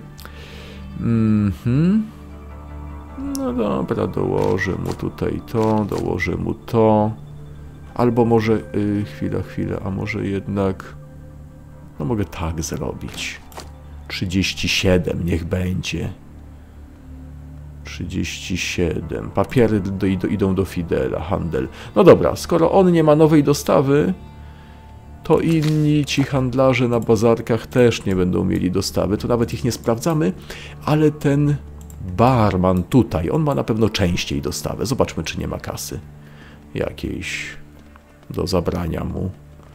No dobra, dołożę mu tutaj to, dołożę mu to. Albo może... chwila, a może jednak... No mogę tak zrobić. 37, niech będzie. 37. Papiery idą do Fidela, handel. No dobra, skoro on nie ma nowej dostawy, to inni ci handlarze na bazarkach też nie będą mieli dostawy. To nawet ich nie sprawdzamy, ale ten barman tutaj, on ma na pewno częściej dostawę. Zobaczmy, czy nie ma kasy jakiejś do zabrania mu.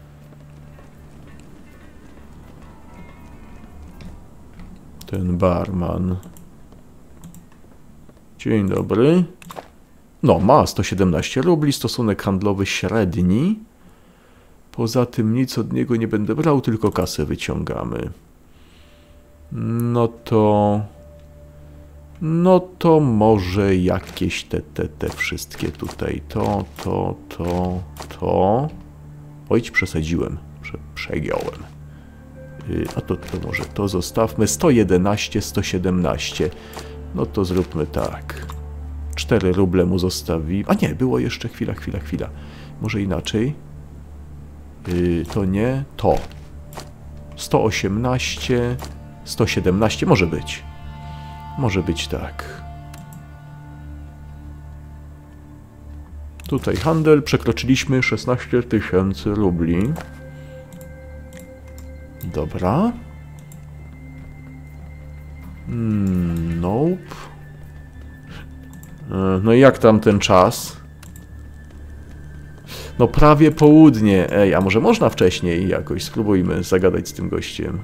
Ten barman. Dzień dobry. No, ma 117 rubli, stosunek handlowy średni. Poza tym nic od niego nie będę brał, tylko kasę wyciągamy. No to może jakieś te wszystkie tutaj. To. Oj, przesadziłem. Przegiąłem. A to może to zostawmy. 111, 117. No to zróbmy tak. 4 ruble mu zostawi. A nie, było jeszcze chwila. Może inaczej. To nie, to. 118, 117, może być. Może być tak. Tutaj handel, przekroczyliśmy 16 000 rubli. Dobra. Nope. No i jak tam ten czas? No prawie południe. Ej, a może można wcześniej jakoś? Spróbujmy zagadać z tym gościem.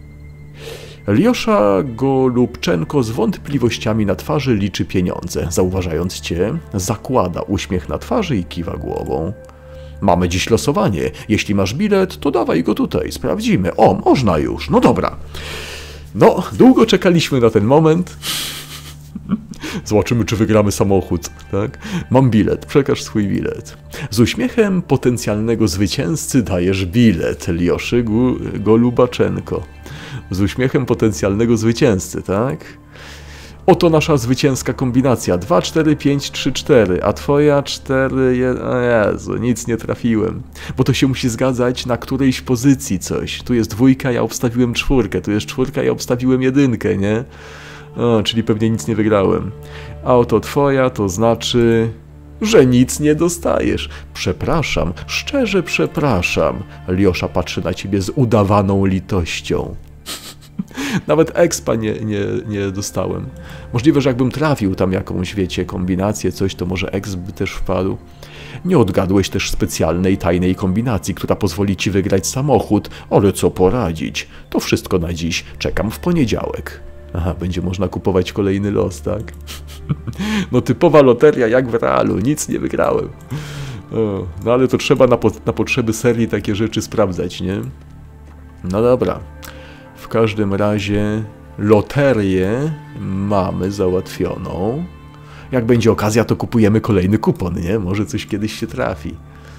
Liosza Golubczenko z wątpliwościami na twarzy liczy pieniądze. Zauważając cię, zakłada uśmiech na twarzy i kiwa głową. Mamy dziś losowanie. Jeśli masz bilet, to dawaj go tutaj, sprawdzimy. O, można już. No dobra. No, długo czekaliśmy na ten moment. Zobaczymy, czy wygramy samochód, tak? Mam bilet, przekaż swój bilet. Z uśmiechem potencjalnego zwycięzcy dajesz bilet, Lioszy Golubaczenko. Z uśmiechem potencjalnego zwycięzcy, tak? Oto nasza zwycięska kombinacja. 2, 4, 5, 3, 4, a twoja 4, 1... O Jezu, nic nie trafiłem. Bo to się musi zgadzać na którejś pozycji coś. Tu jest 2, ja obstawiłem 4, tu jest 4, ja obstawiłem 1, nie? O, czyli pewnie nic nie wygrałem. A oto twoja, to znaczy, że nic nie dostajesz. Przepraszam, szczerze przepraszam. Liosza patrzy na ciebie z udawaną litością. Nawet expa nie dostałem. Możliwe, że jakbym trafił tam jakąś, wiecie, kombinację, coś, to może exp by też wpadł. Nie odgadłeś też specjalnej, tajnej kombinacji, która pozwoli ci wygrać samochód, ale co poradzić? To wszystko na dziś. Czekam w poniedziałek. Aha, będzie można kupować kolejny los, tak? No typowa loteria jak w realu, nic nie wygrałem. O, no ale to trzeba na potrzeby serii takie rzeczy sprawdzać, nie? No dobra. W każdym razie loterię mamy załatwioną. Jak będzie okazja, to kupujemy kolejny kupon, nie? Może coś kiedyś się trafi.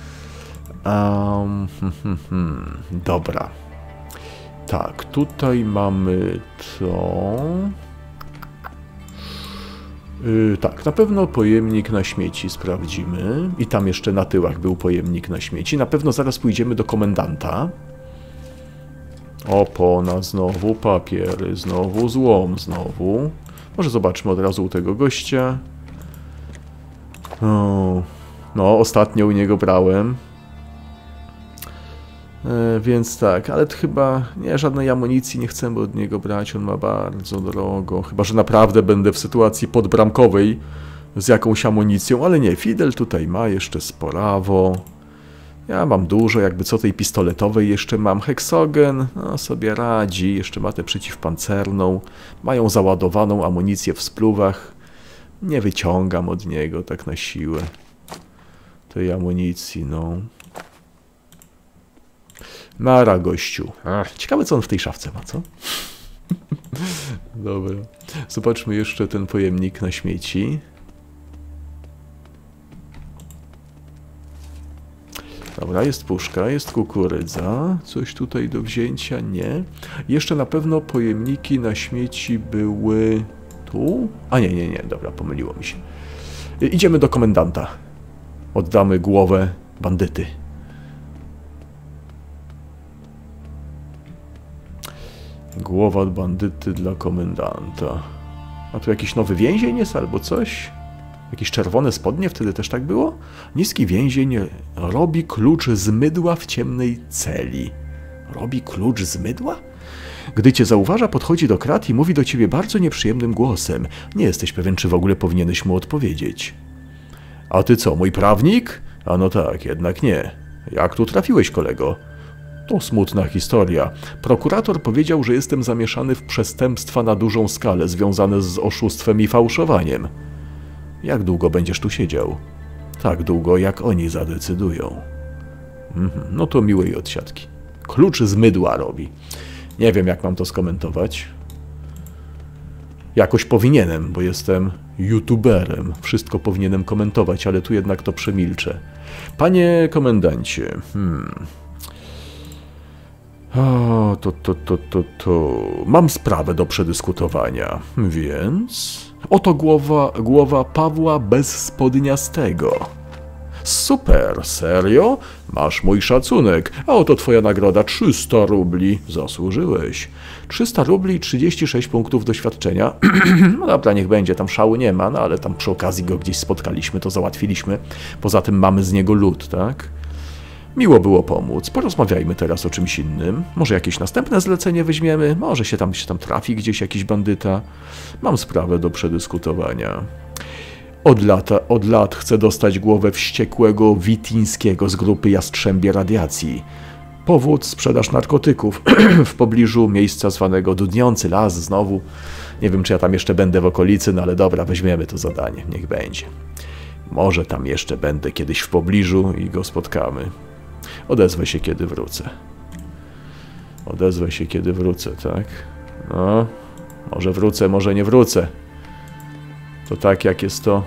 Dobra. Tak, tutaj mamy to... tak, na pewno pojemnik na śmieci sprawdzimy. I tam jeszcze na tyłach był pojemnik na śmieci. Na pewno zaraz pójdziemy do komendanta. Opona, znowu papiery, znowu złom, znowu. Może zobaczmy od razu u tego gościa. No, ostatnio u niego brałem. Więc tak, ale to chyba nie, żadnej amunicji nie chcemy od niego brać, on ma bardzo drogo. Chyba że naprawdę będę w sytuacji podbramkowej z jakąś amunicją, ale nie, Fidel tutaj ma jeszcze sporawo. Ja mam dużo, jakby co tej pistoletowej jeszcze mam. Heksogen, no sobie radzi, jeszcze ma tę przeciwpancerną. Mają załadowaną amunicję w spluwach. Nie wyciągam od niego tak na siłę tej amunicji, no. Nara, gościu. Ciekawe, co on w tej szafce ma, co? Dobra. Zobaczmy jeszcze ten pojemnik na śmieci. Dobra, jest puszka, jest kukurydza. Coś tutaj do wzięcia? Nie. Jeszcze na pewno pojemniki na śmieci były tu? A nie. Dobra, pomyliło mi się. Idziemy do komendanta. Oddamy głowę bandyty. Głowa bandyty dla komendanta. A tu jakiś nowy więzień jest albo coś? Jakieś czerwone spodnie, wtedy też tak było? Niski więzień robi klucz z mydła w ciemnej celi. Robi klucz z mydła? Gdy cię zauważa, podchodzi do krat i mówi do ciebie bardzo nieprzyjemnym głosem. Nie jesteś pewien, czy w ogóle powinieneś mu odpowiedzieć. A ty co, mój prawnik? A no tak, jednak nie. Jak tu trafiłeś, kolego? To smutna historia. Prokurator powiedział, że jestem zamieszany w przestępstwa na dużą skalę związane z oszustwem i fałszowaniem. Jak długo będziesz tu siedział? Tak długo, jak oni zadecydują. No to miłej odsiadki. Klucz z mydła robi. Nie wiem, jak mam to skomentować. Jakoś powinienem, bo jestem youtuberem. Wszystko powinienem komentować, ale tu jednak to przemilczę. Panie komendancie, Mam sprawę do przedyskutowania, więc... Oto głowa Pawła Bezspodniastego. Super, serio? Masz mój szacunek, a oto twoja nagroda 300 rubli. Zasłużyłeś. 300 rubli i 36 punktów doświadczenia. No dobra, niech będzie, tam szału nie ma, no ale tam przy okazji go gdzieś spotkaliśmy, to załatwiliśmy. Poza tym mamy z niego lód, tak? Miło było pomóc. Porozmawiajmy teraz o czymś innym. Może jakieś następne zlecenie weźmiemy? Może się tam trafi gdzieś jakiś bandyta? Mam sprawę do przedyskutowania. Od lat chcę dostać głowę wściekłego Witińskiego z grupy Jastrzębie Radiacji. Powód: sprzedaż narkotyków w pobliżu miejsca zwanego Dudniący Las znowu. Nie wiem, czy ja tam jeszcze będę w okolicy, no ale dobra, weźmiemy to zadanie. Niech będzie. Może tam jeszcze będę kiedyś w pobliżu i go spotkamy. Odezwę się, kiedy wrócę. Odezwę się, kiedy wrócę, tak? No, może wrócę, może nie wrócę. To tak, jak jest to...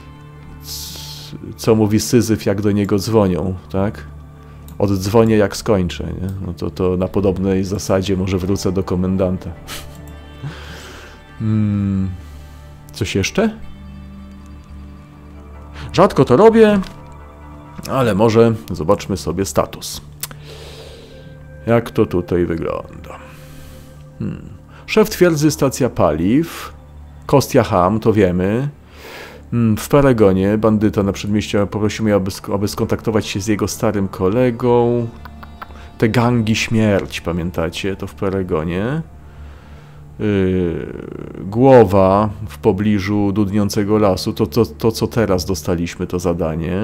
Co mówi Syzyf, jak do niego dzwonią, tak? Oddzwonię, jak skończę, nie? No to na podobnej zasadzie może wrócę do komendanta. Coś jeszcze? Rzadko to robię, ale może zobaczmy sobie status. Jak to tutaj wygląda? Szef twierdzy stacja paliw. Kostia Ham, to wiemy. W Paragonie bandyta na przedmieściu poprosił mnie, aby skontaktować się z jego starym kolegą. Te gangi śmierć, pamiętacie? To w Paragonie. Głowa w pobliżu Dudniącego Lasu, to co teraz dostaliśmy, to zadanie.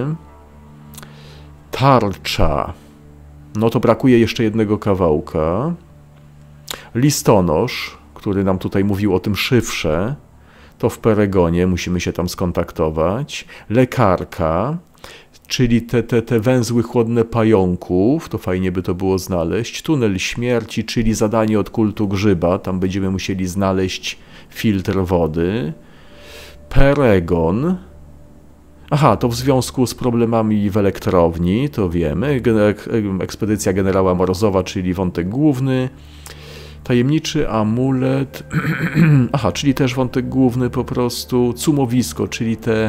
Tarcza. No to brakuje jeszcze jednego kawałka. Listonosz, który nam tutaj mówił o tym szyfrze, to w Peregonie, musimy się tam skontaktować. Lekarka, czyli te węzły chłodne pająków, to fajnie by to było znaleźć. Tunel śmierci, czyli zadanie od kultu grzyba, tam będziemy musieli znaleźć filtr wody. Peregon. Aha, to w związku z problemami w elektrowni, to wiemy. Ekspedycja generała Morozowa, czyli wątek główny. Tajemniczy amulet. Aha, czyli też wątek główny po prostu. Cumowisko, czyli te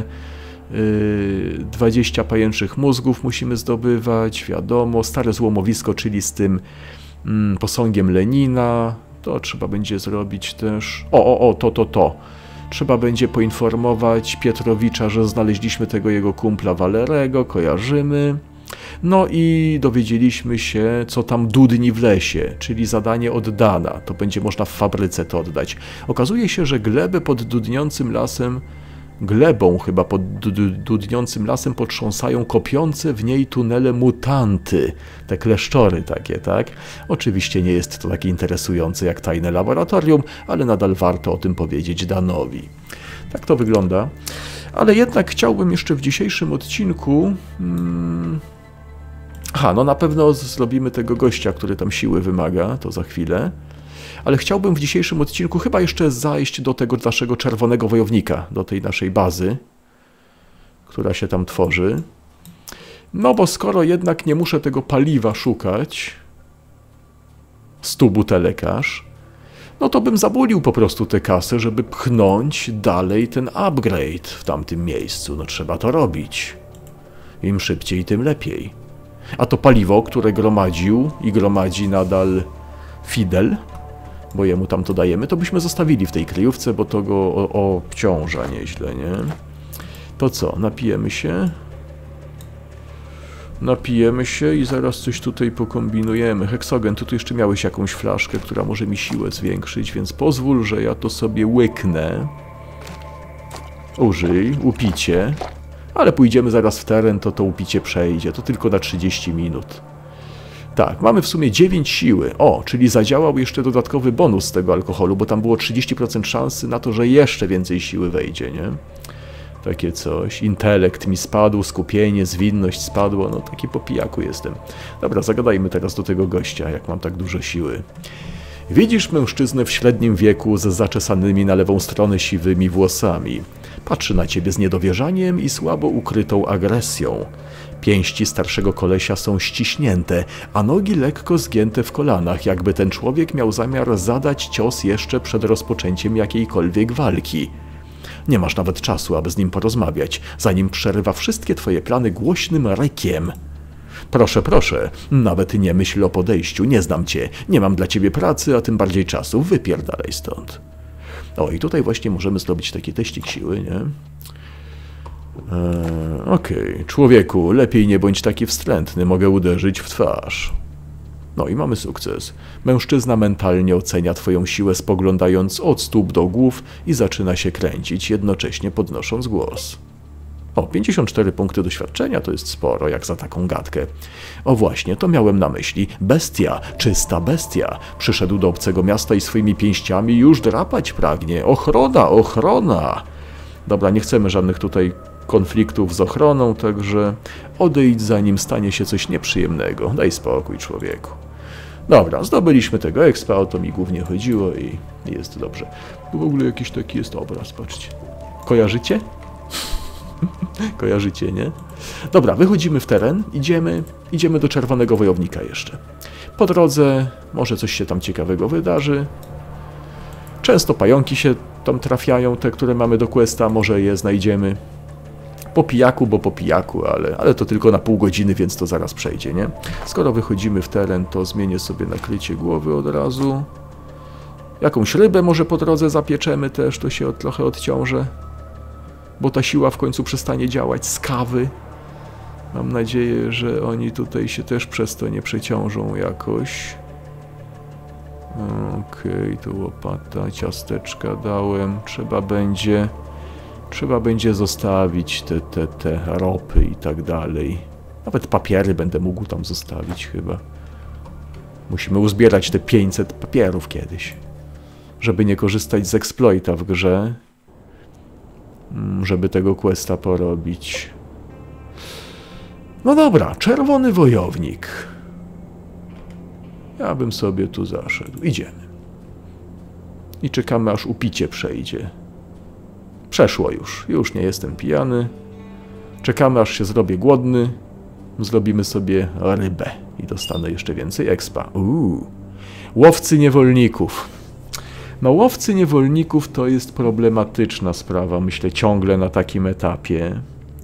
20 pajęczych mózgów musimy zdobywać, wiadomo. Stare złomowisko, czyli z tym posągiem Lenina. To trzeba będzie zrobić też. To. Trzeba będzie poinformować Pietrowicza, że znaleźliśmy tego jego kumpla Walerego, kojarzymy. No i dowiedzieliśmy się, co tam dudni w lesie, czyli zadanie od Dana. To będzie można w fabryce to oddać. Okazuje się, że glebę pod Dudniącym Lasem, glebą chyba pod Dudniącym Lasem potrząsają kopiące w niej tunele mutanty. Te kleszczory takie, tak? Oczywiście nie jest to takie interesujące jak tajne laboratorium, ale nadal warto o tym powiedzieć Danowi. Tak to wygląda. Ale jednak chciałbym jeszcze w dzisiejszym odcinku Aha, no na pewno zrobimy tego gościa, który tam siły wymaga, to za chwilę. Ale chciałbym w dzisiejszym odcinku chyba jeszcze zajść do tego naszego czerwonego wojownika, do tej naszej bazy, która się tam tworzy. No bo skoro jednak nie muszę tego paliwa szukać, 100 butelek aż, no to bym zabulił po prostu tę kasę, żeby pchnąć dalej ten upgrade w tamtym miejscu. No trzeba to robić. Im szybciej, tym lepiej. A to paliwo, które gromadził i gromadzi nadal Fidel, bo jemu tam to dajemy, to byśmy zostawili w tej kryjówce, bo to go obciąża nieźle, nie? To co, napijemy się? Napijemy się i zaraz coś tutaj pokombinujemy. Heksogen, ty tu jeszcze miałeś jakąś flaszkę, która może mi siłę zwiększyć, więc pozwól, że ja to sobie łyknę. Użyj, upicie. Ale pójdziemy zaraz w teren, to upicie przejdzie. To tylko na 30 minut. Tak, mamy w sumie 9 siły. O, czyli zadziałał jeszcze dodatkowy bonus z tego alkoholu, bo tam było 30% szansy na to, że jeszcze więcej siły wejdzie, nie? Takie coś. Intelekt mi spadł, skupienie, zwinność spadło. No taki po pijaku jestem. Dobra, zagadajmy teraz do tego gościa, jak mam tak dużo siły. Widzisz mężczyznę w średnim wieku z zaczesanymi na lewą stronę siwymi włosami. Patrzy na ciebie z niedowierzaniem i słabo ukrytą agresją. Pięści starszego kolesia są ściśnięte, a nogi lekko zgięte w kolanach, jakby ten człowiek miał zamiar zadać cios jeszcze przed rozpoczęciem jakiejkolwiek walki. Nie masz nawet czasu, aby z nim porozmawiać, zanim przerywa wszystkie twoje plany głośnym rykiem. Proszę, proszę, nawet nie myśl o podejściu, nie znam cię, nie mam dla ciebie pracy, a tym bardziej czasu, wypierdalaj stąd. O, i tutaj właśnie możemy zrobić taki teścik siły, nie? Okej, człowieku, lepiej nie bądź taki wstrętny, mogę uderzyć w twarz. No i mamy sukces. Mężczyzna mentalnie ocenia twoją siłę, spoglądając od stóp do głów i zaczyna się kręcić, jednocześnie podnosząc głos. O, 54 punkty doświadczenia to jest sporo, jak za taką gadkę. O właśnie, to miałem na myśli. Bestia, czysta bestia. Przyszedł do obcego miasta i swoimi pięściami już drapać pragnie. Ochrona, ochrona! Dobra, nie chcemy żadnych tutaj konfliktów z ochroną, także odejdź, zanim stanie się coś nieprzyjemnego. Daj spokój, człowieku. Dobra, zdobyliśmy tego expa, o to mi głównie chodziło i jest dobrze. Tu w ogóle jakiś taki jest obraz, patrzcie. Kojarzycie? Kojarzycie, nie? Dobra, wychodzimy w teren, idziemy do czerwonego wojownika jeszcze. Po drodze może coś się tam ciekawego wydarzy. Często pająki się tam trafiają, te, które mamy do questa, może je znajdziemy. Po pijaku, bo po pijaku, ale to tylko na pół godziny, więc to zaraz przejdzie, nie? Skoro wychodzimy w teren, to zmienię sobie nakrycie głowy od razu. Jakąś rybę może po drodze zapieczemy też, to się trochę odciążę. Bo ta siła w końcu przestanie działać z kawy. Mam nadzieję, że oni tutaj się też przez to nie przeciążą jakoś. Okej, tu łopata, ciasteczka dałem. Trzeba będzie zostawić te ropy i tak dalej. Nawet papiery będę mógł tam zostawić chyba. Musimy uzbierać te 500 papierów kiedyś. Żeby nie korzystać z exploita w grze. Żeby tego questa porobić. No dobra, czerwony wojownik. Ja bym sobie tu zaszedł. Idziemy. I czekamy, aż upicie przejdzie. Przeszło już. Już nie jestem pijany. Czekamy, aż się zrobię głodny. Zrobimy sobie rybę. I dostanę jeszcze więcej expa. Łowcy niewolników. No, łowcy niewolników to jest problematyczna sprawa, myślę, ciągle na takim etapie.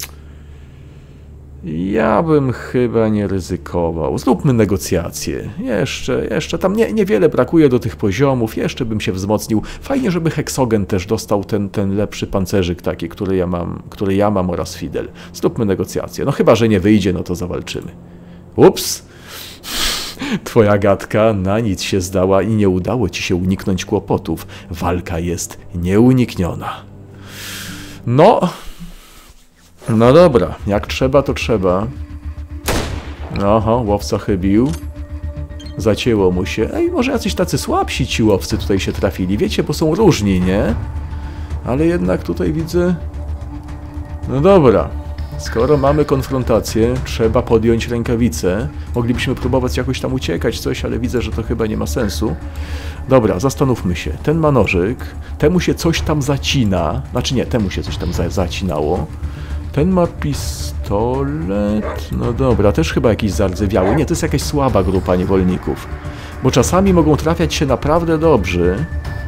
Ja bym chyba nie ryzykował. Zróbmy negocjacje. Jeszcze tam niewiele brakuje do tych poziomów. Jeszcze bym się wzmocnił. Fajnie, żeby Heksogen też dostał ten lepszy pancerzyk taki, który ja mam oraz Fidel. Zróbmy negocjacje. No chyba, że nie wyjdzie, no to zawalczymy. Ups! Twoja gadka na nic się zdała i nie udało ci się uniknąć kłopotów. Walka jest nieunikniona. No dobra, jak trzeba, to trzeba. Oho, łowca chybił. Zacięło mu się. Ej, może jacyś tacy słabsi ci łowcy tutaj się trafili, wiecie, bo są różni, nie? Ale jednak tutaj widzę... No dobra, Skoro mamy konfrontację, trzeba podjąć rękawice. Moglibyśmy próbować jakoś tam uciekać, coś, ale widzę, że to chyba nie ma sensu. Dobra, zastanówmy się. Ten ma nożyk, temu się coś tam zacina. Znaczy nie, temu się coś tam zacinało. Ten ma pistolet. No dobra, też chyba jakiś zardzewiały. Nie, to jest jakaś słaba grupa niewolników. Bo czasami mogą trafiać się naprawdę dobrzy.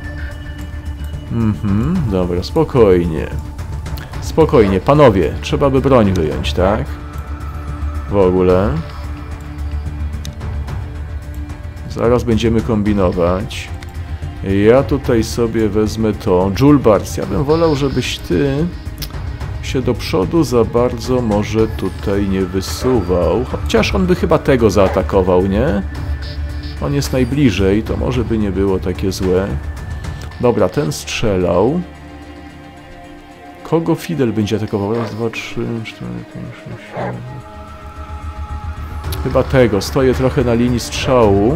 Dobra, spokojnie. Spokojnie, panowie, trzeba by broń wyjąć, tak? W ogóle. Zaraz będziemy kombinować. Ja tutaj sobie wezmę to. Julbars, ja bym wolał, żebyś ty się do przodu za bardzo może tutaj nie wysuwał. Chociaż on by chyba tego zaatakował, nie? On jest najbliżej, to może by nie było takie złe. Dobra, ten strzelał. Kogo Fidel będzie atakował? Raz, dwa, trzy, cztery, pięć, sześć, siedem. Chyba tego. Stoję trochę na linii strzału.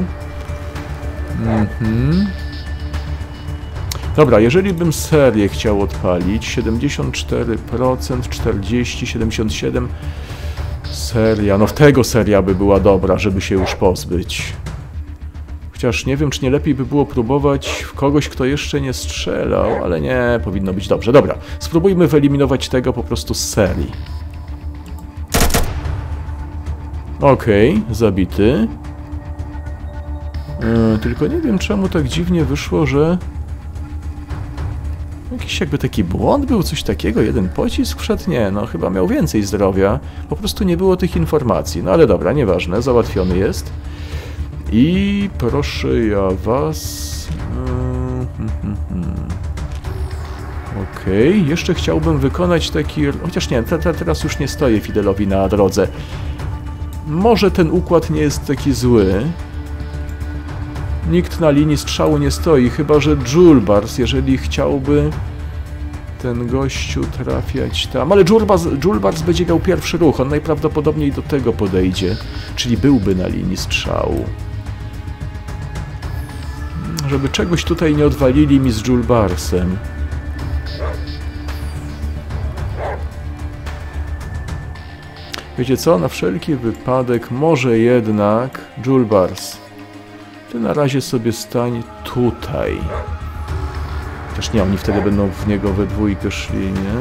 Dobra, jeżeli bym serię chciał odpalić, 74%, 40, 77. Seria, no w tego seria by była dobra, żeby się już pozbyć. Chociaż nie wiem, czy nie lepiej by było próbować w kogoś, kto jeszcze nie strzelał, ale nie, powinno być dobrze. Dobra, spróbujmy wyeliminować tego po prostu z serii. Okej, zabity. Tylko nie wiem, czemu tak dziwnie wyszło, że... Jakiś jakby taki błąd był, coś takiego, jeden pocisk wszedł? Nie, no chyba miał więcej zdrowia. Po prostu nie było tych informacji. No ale dobra, nieważne, załatwiony jest. I proszę ja was... Okej, jeszcze chciałbym wykonać taki... Chociaż nie, teraz już nie stoję Fidelowi na drodze. Może ten układ nie jest taki zły. Nikt na linii strzału nie stoi, chyba że Julbars, jeżeli chciałby ten gościu trafiać tam. Ale Julbars będzie miał pierwszy ruch, on najprawdopodobniej do tego podejdzie. Czyli byłby na linii strzału. Żeby czegoś tutaj nie odwalili mi z Julbarsem. Wiecie co? Na wszelki wypadek może jednak Julbars. Ty na razie sobie stań tutaj. Chociaż nie, oni wtedy będą w niego we dwójkę szli, nie?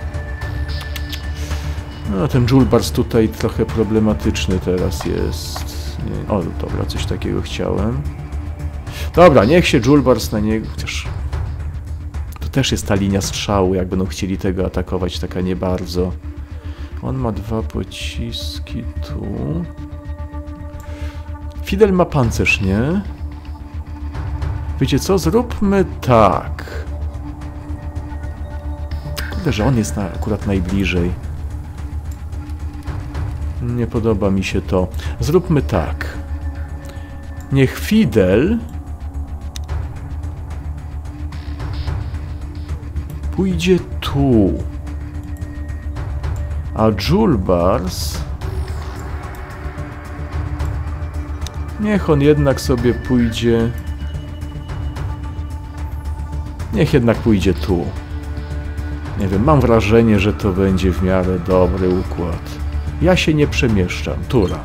No, ten Julbars tutaj trochę problematyczny teraz jest. Nie. O, dobra, coś takiego chciałem. Dobra, niech się Julbars na niego... Chociaż... To też jest ta linia strzału, jak będą chcieli tego atakować, taka nie bardzo. On ma 2 pociski tu... Fidel ma pancerz, nie? Wiecie co? Zróbmy tak. Kurde, że on jest akurat najbliżej. Nie podoba mi się to. Zróbmy tak. Niech Fidel pójdzie tu. A Julbars... Niech on jednak sobie pójdzie... Niech jednak pójdzie tu. Nie wiem, mam wrażenie, że to będzie w miarę dobry układ. Ja się nie przemieszczam. Tura.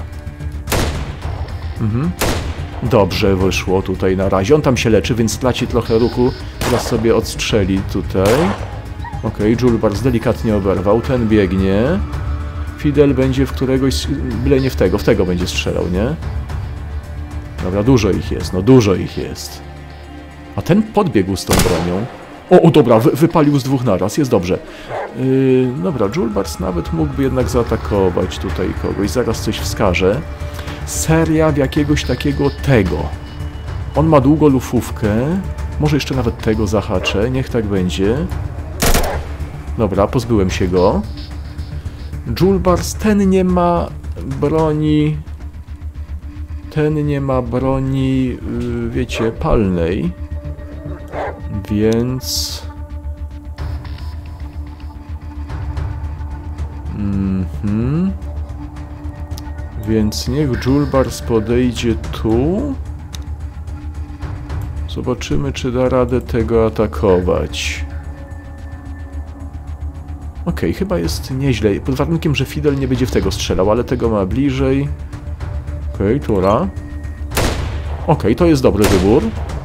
Dobrze wyszło tutaj na razie. On tam się leczy, więc straci trochę ruchu. Teraz sobie odstrzeli tutaj. Okej, Julbars delikatnie oberwał. Ten biegnie. Fidel będzie w któregoś... Byle nie w tego będzie strzelał, nie? Dobra, dużo ich jest, no dużo ich jest. A ten podbiegł z tą bronią. O, dobra, wypalił z 2 naraz, jest dobrze. Dobra, Julbars nawet mógłby jednak zaatakować tutaj kogoś, zaraz coś wskaże. Seria w jakiegoś takiego tego. On ma długolufówkę, może jeszcze nawet tego zahaczę, niech tak będzie. Dobra, pozbyłem się go. Julbars, ten nie ma broni... Ten nie ma broni, wiecie, palnej, więc... Więc niech Julbars podejdzie tu. Zobaczymy, czy da radę tego atakować. Okej, chyba jest nieźle. Pod warunkiem, że Fidel nie będzie w tego strzelał, ale tego ma bliżej. Okej, tura. Okej, to jest dobry wybór.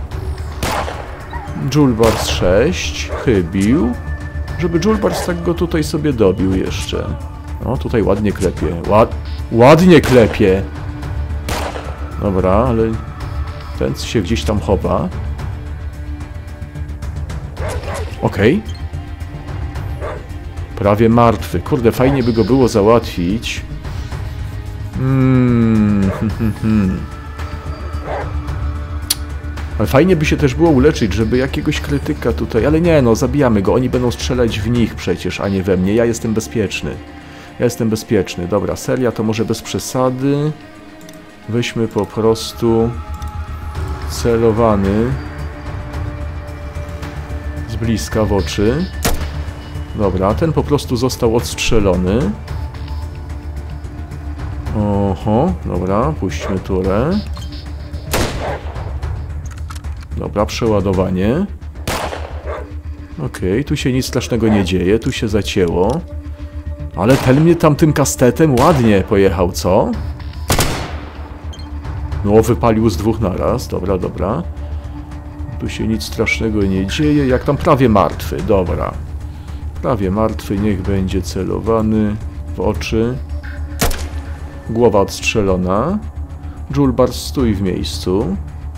Julbars 6. Chybił. Żeby Julbars tak go tutaj sobie dobił jeszcze. No, tutaj ładnie klepie. Ładnie klepie! Dobra, ale ten się gdzieś tam chowa. Okej. Prawie martwy. Kurde, fajnie by go było załatwić. Ale fajnie by się też było uleczyć, żeby jakiegoś krytyka tutaj... Ale nie, no, zabijamy go. Oni będą strzelać w nich przecież, a nie we mnie. Ja jestem bezpieczny. Ja jestem bezpieczny. Dobra, seria to może bez przesady. Weźmy po prostu... celowany. Z bliska w oczy. Dobra, ten po prostu został odstrzelony. Oho, dobra, puśćmy turę. Dobra, przeładowanie. Okej, tu się nic strasznego nie dzieje, tu się zacięło. Ale ten mnie tam tym kastetem ładnie pojechał, co? No, wypalił z dwóch naraz, dobra, dobra. Tu się nic strasznego nie dzieje, jak tam prawie martwy, dobra. Prawie martwy, niech będzie celowany w oczy. Głowa odstrzelona. Julbars, stój w miejscu.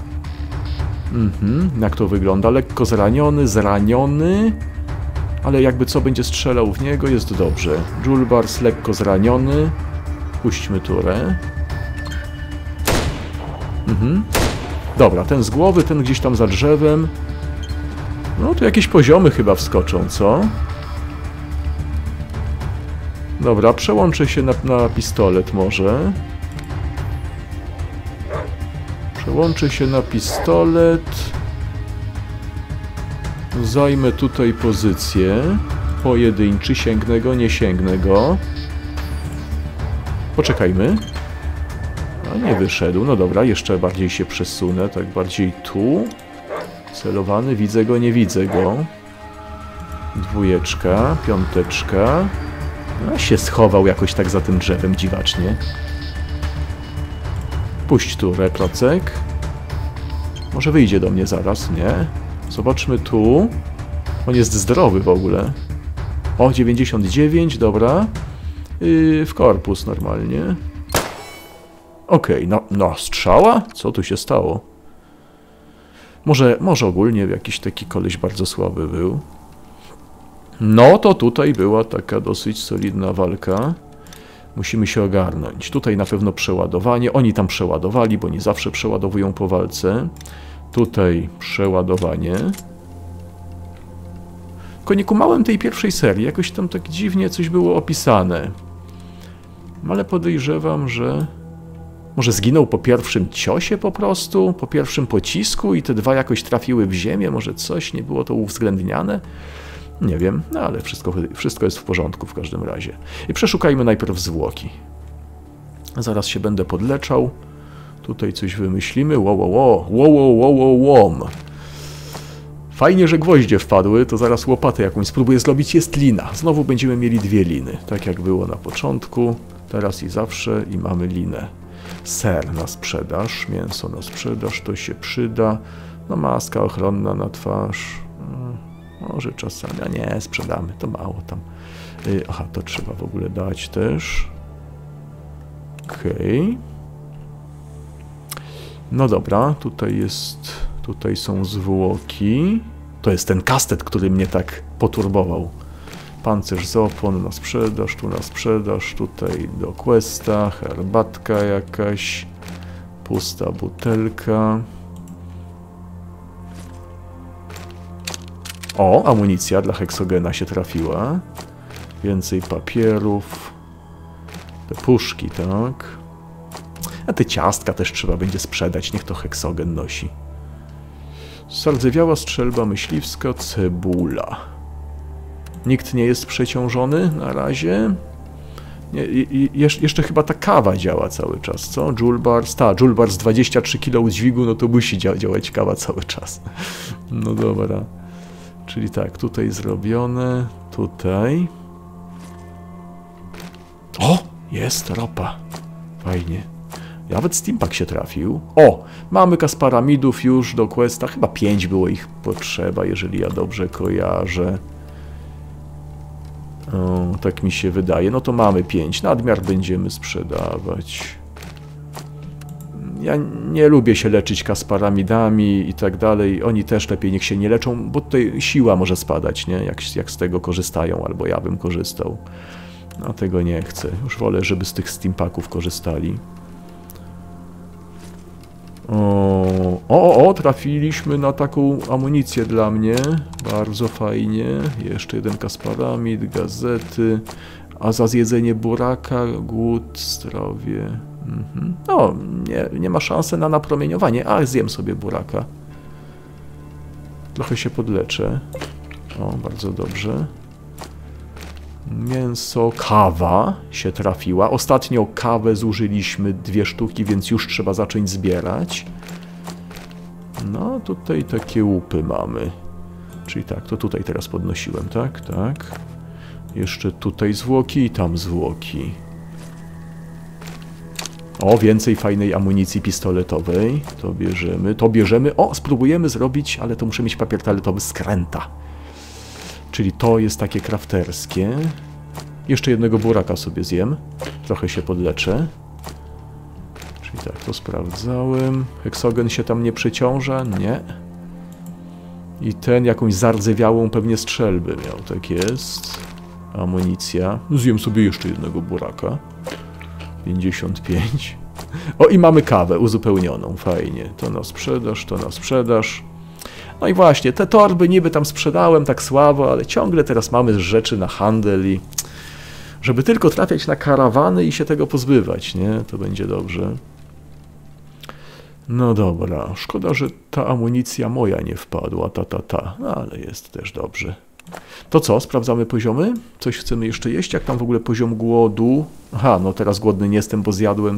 Jak to wygląda? Lekko zraniony, ale jakby co będzie strzelał w niego, jest dobrze. Julbars lekko zraniony. Puśćmy turę. Dobra, ten z głowy, ten gdzieś tam za drzewem. No, tu jakieś poziomy chyba wskoczą, co? Dobra, przełączę się na pistolet może. Przełączę się na pistolet. Zajmę tutaj pozycję. Pojedynczy, sięgnę go, nie sięgnę go. Poczekajmy. A nie wyszedł. No dobra, jeszcze bardziej się przesunę, tak bardziej tu. Celowany, widzę go, nie widzę go. Dwójeczka, piąteczka. No, się schował jakoś tak za tym drzewem dziwacznie. Puść tu reprocek. Może wyjdzie do mnie zaraz, nie? Zobaczmy tu. On jest zdrowy w ogóle. O, 99, dobra. W korpus normalnie. Okej, no strzała? Co tu się stało? Może ogólnie jakiś taki koleś bardzo słaby był. No to tutaj była taka dosyć solidna walka. Musimy się ogarnąć. Tutaj na pewno przeładowanie. Oni tam przeładowali, bo oni zawsze przeładowują po walce. Tutaj przeładowanie. Tylko nie kumałem tej pierwszej serii. Jakoś tam tak dziwnie coś było opisane. Ale podejrzewam, że... Może zginął po pierwszym ciosie po prostu? Po pierwszym pocisku i te dwa jakoś trafiły w ziemię? Może coś nie było to uwzględniane? Nie wiem, no ale wszystko jest w porządku w każdym razie. I przeszukajmy najpierw zwłoki. Zaraz się będę podleczał. Tutaj coś wymyślimy. Łom. Fajnie, że gwoździe wpadły, to zaraz łopatę jakąś spróbuję zrobić. Jest lina. Znowu będziemy mieli dwie liny. Tak jak było na początku. Teraz i zawsze i mamy linę. Ser na sprzedaż, mięso na sprzedaż, to się przyda. No maska ochronna na twarz. Może czasami, a nie, sprzedamy, to mało tam. Aha, to trzeba w ogóle dać też. Okej. No dobra, tutaj są zwłoki. To jest ten kastet, który mnie tak poturbował. Pancerz z opon na sprzedaż, tu na sprzedaż, tutaj do questa, herbatka jakaś, pusta butelka. O, amunicja dla heksogena się trafiła. Więcej papierów. Te puszki, tak. A te ciastka też trzeba będzie sprzedać, niech to heksogen nosi. Zardzewiała strzelba myśliwska, cebula. Nikt nie jest przeciążony na razie. Nie, jeszcze chyba ta kawa działa cały czas, co? Julbars, Julbars 23 kg udźwigu, no to musi działać kawa cały czas. No dobra. Czyli tak, tutaj zrobione, tutaj. Jest ropa. Fajnie. Nawet steampack się trafił. O! Mamy kasparamidów już do questa. Chyba 5 było ich potrzeba, jeżeli ja dobrze kojarzę. O, tak mi się wydaje. No to mamy 5. Nadmiar będziemy sprzedawać. Ja nie lubię się leczyć kasparamidami i tak dalej. Oni też lepiej niech się nie leczą, bo tutaj siła może spadać, nie? Jak z tego korzystają, albo ja bym korzystał. A tego nie chcę. Już wolę, żeby z tych steampacków korzystali. O, trafiliśmy na taką amunicję dla mnie. Bardzo fajnie. Jeszcze jeden kasparamid, gazety. A za zjedzenie buraka, głód, zdrowie. No, nie ma szansy na napromieniowanie. A, zjem sobie buraka. Trochę się podleczę. O, bardzo dobrze. Mięso, kawa się trafiła. Ostatnio kawę zużyliśmy 2 sztuki, więc już trzeba zacząć zbierać. No, tutaj takie łupy mamy. Czyli tak, to tutaj teraz podnosiłem, tak? Tak. Jeszcze tutaj zwłoki i tam zwłoki. O, więcej fajnej amunicji pistoletowej. To bierzemy. To bierzemy. O, spróbujemy zrobić, ale to muszę mieć papier toaletowy skręta. Czyli to jest takie crafterskie. Jeszcze jednego buraka sobie zjem. Trochę się podleczę. Czyli tak, to sprawdzałem. Heksogen się tam nie przeciąża? Nie. I ten jakąś zardzewiałą pewnie strzelbę miał. Tak jest. Amunicja. Zjem sobie jeszcze jednego buraka. 55. O, i mamy kawę uzupełnioną. Fajnie. To na sprzedaż, to na sprzedaż. No i właśnie, te torby niby tam sprzedałem tak słabo, ale ciągle teraz mamy rzeczy na handel i żeby tylko trafiać na karawany i się tego pozbywać, nie? To będzie dobrze. No dobra, szkoda, że ta amunicja moja nie wpadła, no ale jest też dobrze. To co, sprawdzamy poziomy? Coś chcemy jeszcze jeść? Jak tam w ogóle poziom głodu? Aha, no teraz głodny nie jestem, bo zjadłem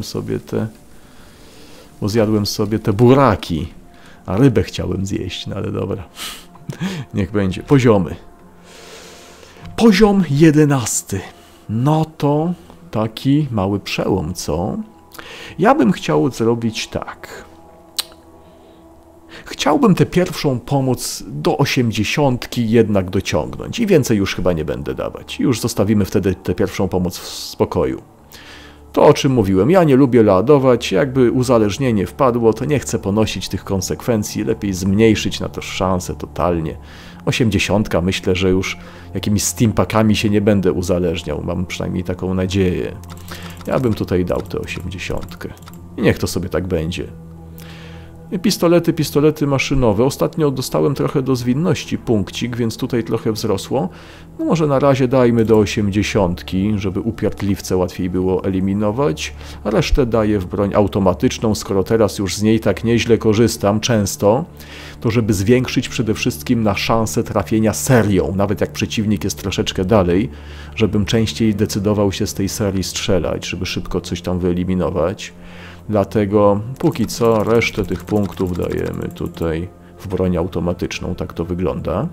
sobie te buraki. A rybę chciałem zjeść, no ale dobra. Niech będzie. Poziomy. Poziom 11. No to taki mały przełom, co? Ja bym chciał zrobić tak. Chciałbym tę pierwszą pomoc do 80 jednak dociągnąć. I więcej już chyba nie będę dawać. Już zostawimy wtedy tę pierwszą pomoc w spokoju. To, o czym mówiłem, ja nie lubię ładować, jakby uzależnienie wpadło, to nie chcę ponosić tych konsekwencji, lepiej zmniejszyć na to szanse totalnie. 80, myślę, że już jakimiś steampakami się nie będę uzależniał, mam przynajmniej taką nadzieję. Ja bym tutaj dał tę 80 i niech to sobie tak będzie. Pistolety maszynowe. Ostatnio dostałem trochę do zwinności punkcik, więc tutaj trochę wzrosło. No może na razie dajmy do 80, żeby upierdliwce łatwiej było eliminować. A resztę daję w broń automatyczną, skoro teraz już z niej tak nieźle korzystam często, to żeby zwiększyć przede wszystkim na szansę trafienia serią, nawet jak przeciwnik jest troszeczkę dalej, żebym częściej decydował się z tej serii strzelać, żeby szybko coś tam wyeliminować. Dlatego póki co resztę tych punktów dajemy tutaj w broń automatyczną, tak to wygląda.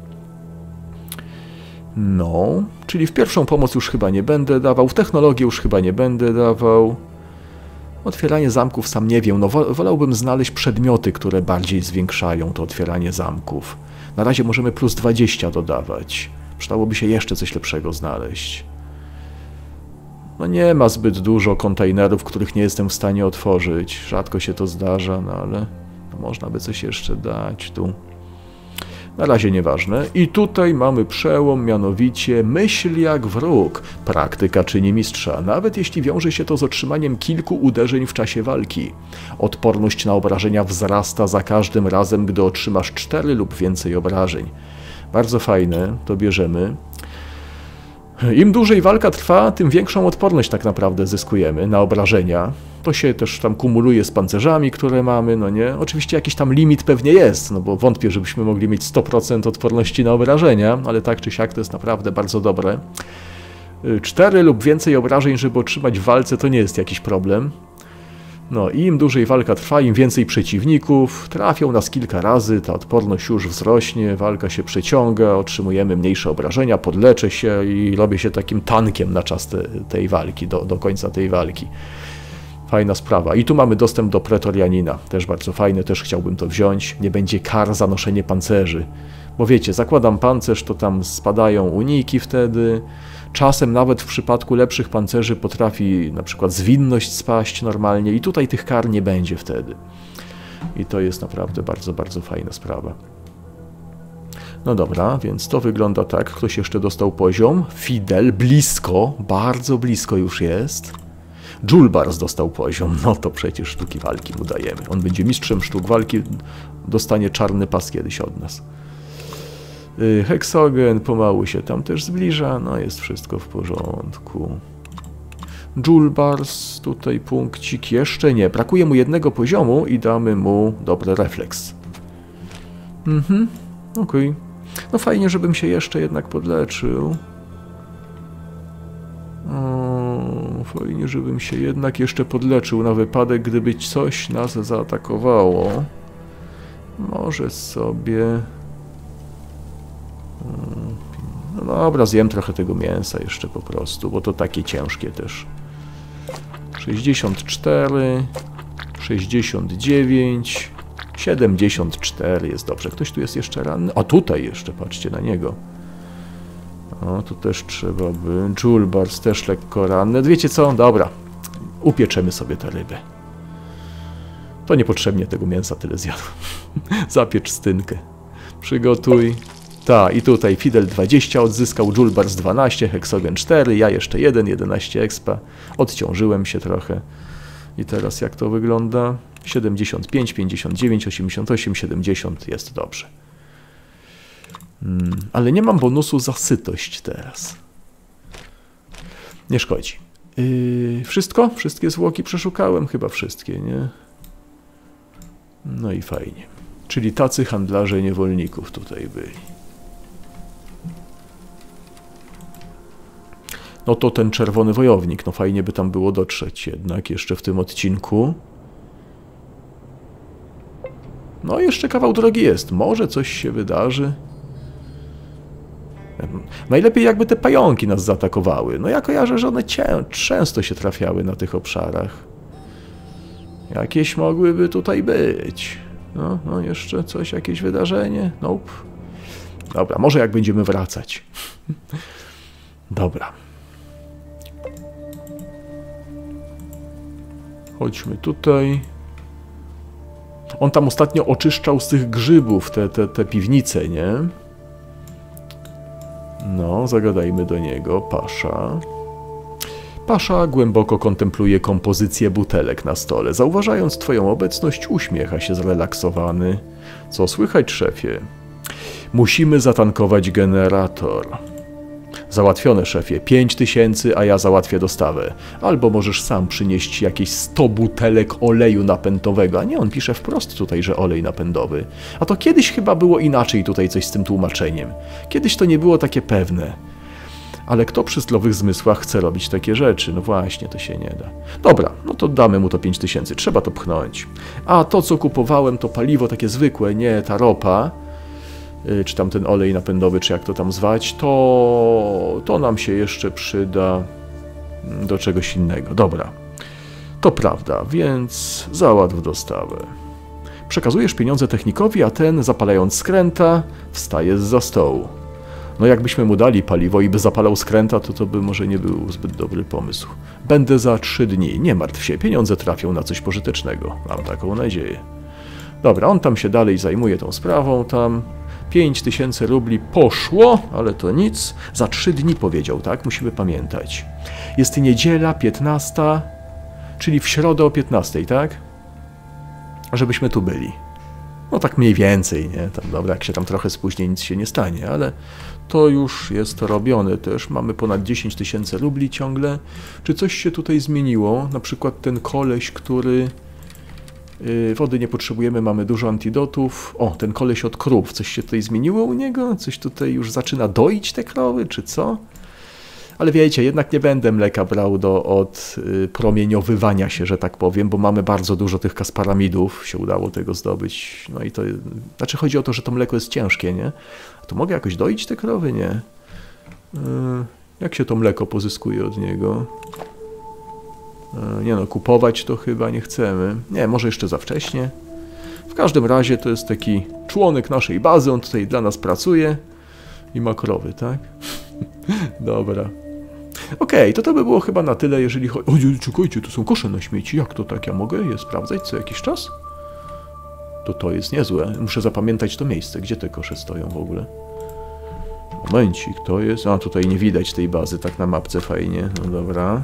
No, czyli w pierwszą pomoc już chyba nie będę dawał, w technologię już chyba nie będę dawał. Otwieranie zamków sam nie wiem, no wolałbym znaleźć przedmioty, które bardziej zwiększają to otwieranie zamków. Na razie możemy plus 20 dodawać. Przydałoby się jeszcze coś lepszego znaleźć. No nie ma zbyt dużo kontenerów, których nie jestem w stanie otworzyć. Rzadko się to zdarza, no ale można by coś jeszcze dać tu. Na razie nieważne. I tutaj mamy przełom, mianowicie myśl jak wróg. Praktyka czyni mistrza, nawet jeśli wiąże się to z otrzymaniem kilku uderzeń w czasie walki. Odporność na obrażenia wzrasta za każdym razem, gdy otrzymasz 4 lub więcej obrażeń. Bardzo fajne, to bierzemy. Im dłużej walka trwa, tym większą odporność tak naprawdę zyskujemy na obrażenia. To się też tam kumuluje z pancerzami, które mamy, no nie? Oczywiście jakiś tam limit pewnie jest, no bo wątpię, żebyśmy mogli mieć 100% odporności na obrażenia, ale tak czy siak to jest naprawdę bardzo dobre. 4 lub więcej obrażeń, żeby otrzymać w walce, to nie jest jakiś problem. No i im dłużej walka trwa, im więcej przeciwników, trafią nas kilka razy, ta odporność już wzrośnie, walka się przeciąga, otrzymujemy mniejsze obrażenia, podleczę się i robię się takim tankiem na czas tej walki, do końca tej walki. Fajna sprawa. I tu mamy dostęp do Pretorianina, też bardzo fajny, też chciałbym to wziąć. Nie będzie kar za noszenie pancerzy, bo wiecie, zakładam pancerz, to tam spadają uniki wtedy. Czasem nawet w przypadku lepszych pancerzy potrafi na przykład zwinność spaść normalnie i tutaj tych kar nie będzie wtedy. I to jest naprawdę bardzo, bardzo fajna sprawa. No dobra, więc to wygląda tak. Ktoś jeszcze dostał poziom. Fidel, blisko, bardzo blisko już jest. Julbars dostał poziom. No to przecież sztuki walki mu dajemy. On będzie mistrzem sztuk walki, dostanie czarny pas kiedyś od nas. Heksogen pomału się tam też zbliża, no jest wszystko w porządku. Julbars, tutaj punkcik, jeszcze nie, brakuje mu jednego poziomu i damy mu dobry refleks. Okej. No fajnie, żebym się jeszcze jednak podleczył. Fajnie, żebym się jednak jeszcze podleczył na wypadek, gdyby coś nas zaatakowało. Może sobie... No dobra, zjem trochę tego mięsa jeszcze po prostu, bo to takie ciężkie też. 64, 69, 74 jest dobrze. Ktoś tu jest jeszcze ranny? A tutaj jeszcze, patrzcie na niego. O, tu też trzeba by... Julbars też lekko ranny. Wiecie co? Dobra, upieczemy sobie tę rybę. To niepotrzebnie tego mięsa tyle zjadł. Zapiecz stynkę. Przygotuj. Tak, i tutaj Fidel 20 odzyskał, Julbars 12, Heksogen 4, ja jeszcze 1, 11 expa. Odciążyłem się trochę. I teraz jak to wygląda? 75, 59, 88, 70 jest dobrze. Ale nie mam bonusu za sytość teraz. Nie szkodzi. Wszystko? Wszystkie zwłoki przeszukałem? Chyba wszystkie, nie? No i fajnie. Czyli tacy handlarze niewolników tutaj byli. No to ten czerwony wojownik, no fajnie by tam było dotrzeć jednak jeszcze w tym odcinku. No jeszcze kawał drogi jest, może coś się wydarzy. Najlepiej jakby te pająki nas zaatakowały. No ja kojarzę, że one często się trafiały na tych obszarach. Jakieś mogłyby tutaj być. No jeszcze coś, jakieś wydarzenie? Nope. Dobra, może jak będziemy wracać. Dobra. Chodźmy tutaj. On tam ostatnio oczyszczał z tych grzybów te piwnice, nie? No, zagadajmy do niego. Pasza. Pasza głęboko kontempluje kompozycję butelek na stole. Zauważając twoją obecność, uśmiecha się zrelaksowany. Co słychać, szefie? Musimy zatankować generator. Załatwione, szefie. 5000, a ja załatwię dostawę. Albo możesz sam przynieść jakieś 100 butelek oleju napędowego. A nie, on pisze wprost tutaj, że olej napędowy. A to kiedyś chyba było inaczej tutaj coś z tym tłumaczeniem. Kiedyś to nie było takie pewne. Ale kto przy zdrowych zmysłach chce robić takie rzeczy? No właśnie, to się nie da. Dobra, no to damy mu to 5000. Trzeba to pchnąć. A to, co kupowałem, to paliwo takie zwykłe, nie ta ropa, czy tam ten olej napędowy, czy jak to tam zwać, to nam się jeszcze przyda do czegoś innego. Dobra, to prawda, więc załatw dostawę. Przekazujesz pieniądze technikowi, a ten, zapalając skręta, wstaje zza stołu. No jakbyśmy mu dali paliwo i by zapalał skręta, to by może nie był zbyt dobry pomysł. Będę za 3 dni, nie martw się, pieniądze trafią na coś pożytecznego. Mam taką nadzieję. Dobra, on tam się dalej zajmuje tą sprawą, tam 5000 rubli poszło, ale to nic. Za 3 dni powiedział, tak? Musimy pamiętać. Jest niedziela, 15, czyli w środę o 15, tak? Żebyśmy tu byli. No tak mniej więcej, nie? Tam, dobra, jak się tam trochę spóźni, nic się nie stanie, ale to już jest robione też. Mamy ponad 10 000 rubli ciągle. Czy coś się tutaj zmieniło? Na przykład ten koleś, który... Wody nie potrzebujemy, mamy dużo antidotów. O, ten koleś od krów. Coś się tutaj zmieniło u niego? Coś tutaj już zaczyna doić te krowy, czy co? Ale wiecie, jednak nie będę mleka brał od promieniowywania się, że tak powiem, bo mamy bardzo dużo tych kasparamidów, się udało tego zdobyć. No i to, znaczy chodzi o to, że to mleko jest ciężkie, nie? A to mogę jakoś doić te krowy? Nie. Jak się to mleko pozyskuje od niego? Nie no, kupować to chyba nie chcemy. Nie, może jeszcze za wcześnie. W każdym razie to jest taki członek naszej bazy, on tutaj dla nas pracuje i ma krowy, tak? Dobra. Okej, to by było chyba na tyle, jeżeli chodzi... O, czekajcie, to są kosze na śmieci. Jak to tak? Ja mogę je sprawdzać co jakiś czas? To jest niezłe. Muszę zapamiętać to miejsce. Gdzie te kosze stoją w ogóle? Momencik, to jest... A, tutaj nie widać tej bazy, tak na mapce fajnie. No dobra.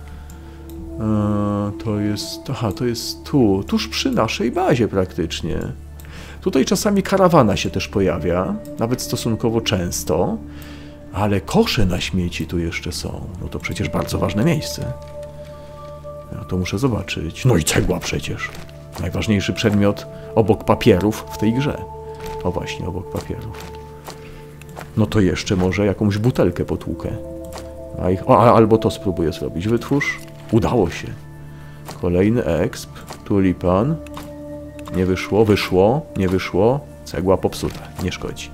To jest... Aha, to jest tu. Tuż przy naszej bazie praktycznie. Tutaj czasami karawana się też pojawia. Nawet stosunkowo często. Ale kosze na śmieci tu jeszcze są. No to przecież bardzo ważne miejsce. Ja to muszę zobaczyć. No i cegła przecież. Najważniejszy przedmiot obok papierów w tej grze. O właśnie, obok papierów. No to jeszcze może jakąś butelkę potłukę. Albo to spróbuję zrobić. Wytwórz. Udało się. Kolejny exp. Tulipan. Nie wyszło, wyszło, nie wyszło. Cegła popsuta, nie szkodzi.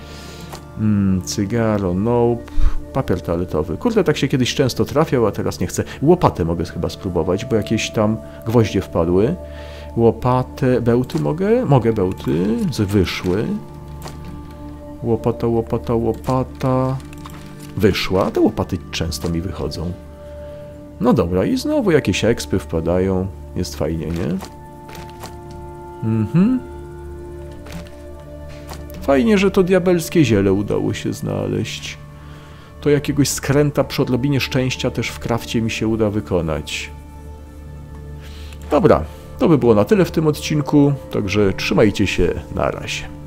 Cygaro, nope. Papier toaletowy. Kurde, tak się kiedyś często trafiał, a teraz nie chcę. Łopatę mogę chyba spróbować, bo jakieś tam gwoździe wpadły. Łopatę, bełty mogę? Mogę bełty. Wyszły. Łopata, łopata, łopata. Wyszła. Te łopaty często mi wychodzą. No dobra, i znowu jakieś ekspy wpadają. Jest fajnie, nie? Fajnie, że to diabelskie ziele udało się znaleźć. To jakiegoś skręta przy odrobinie szczęścia też w krafcie mi się uda wykonać. Dobra, to by było na tyle w tym odcinku, także trzymajcie się, na razie.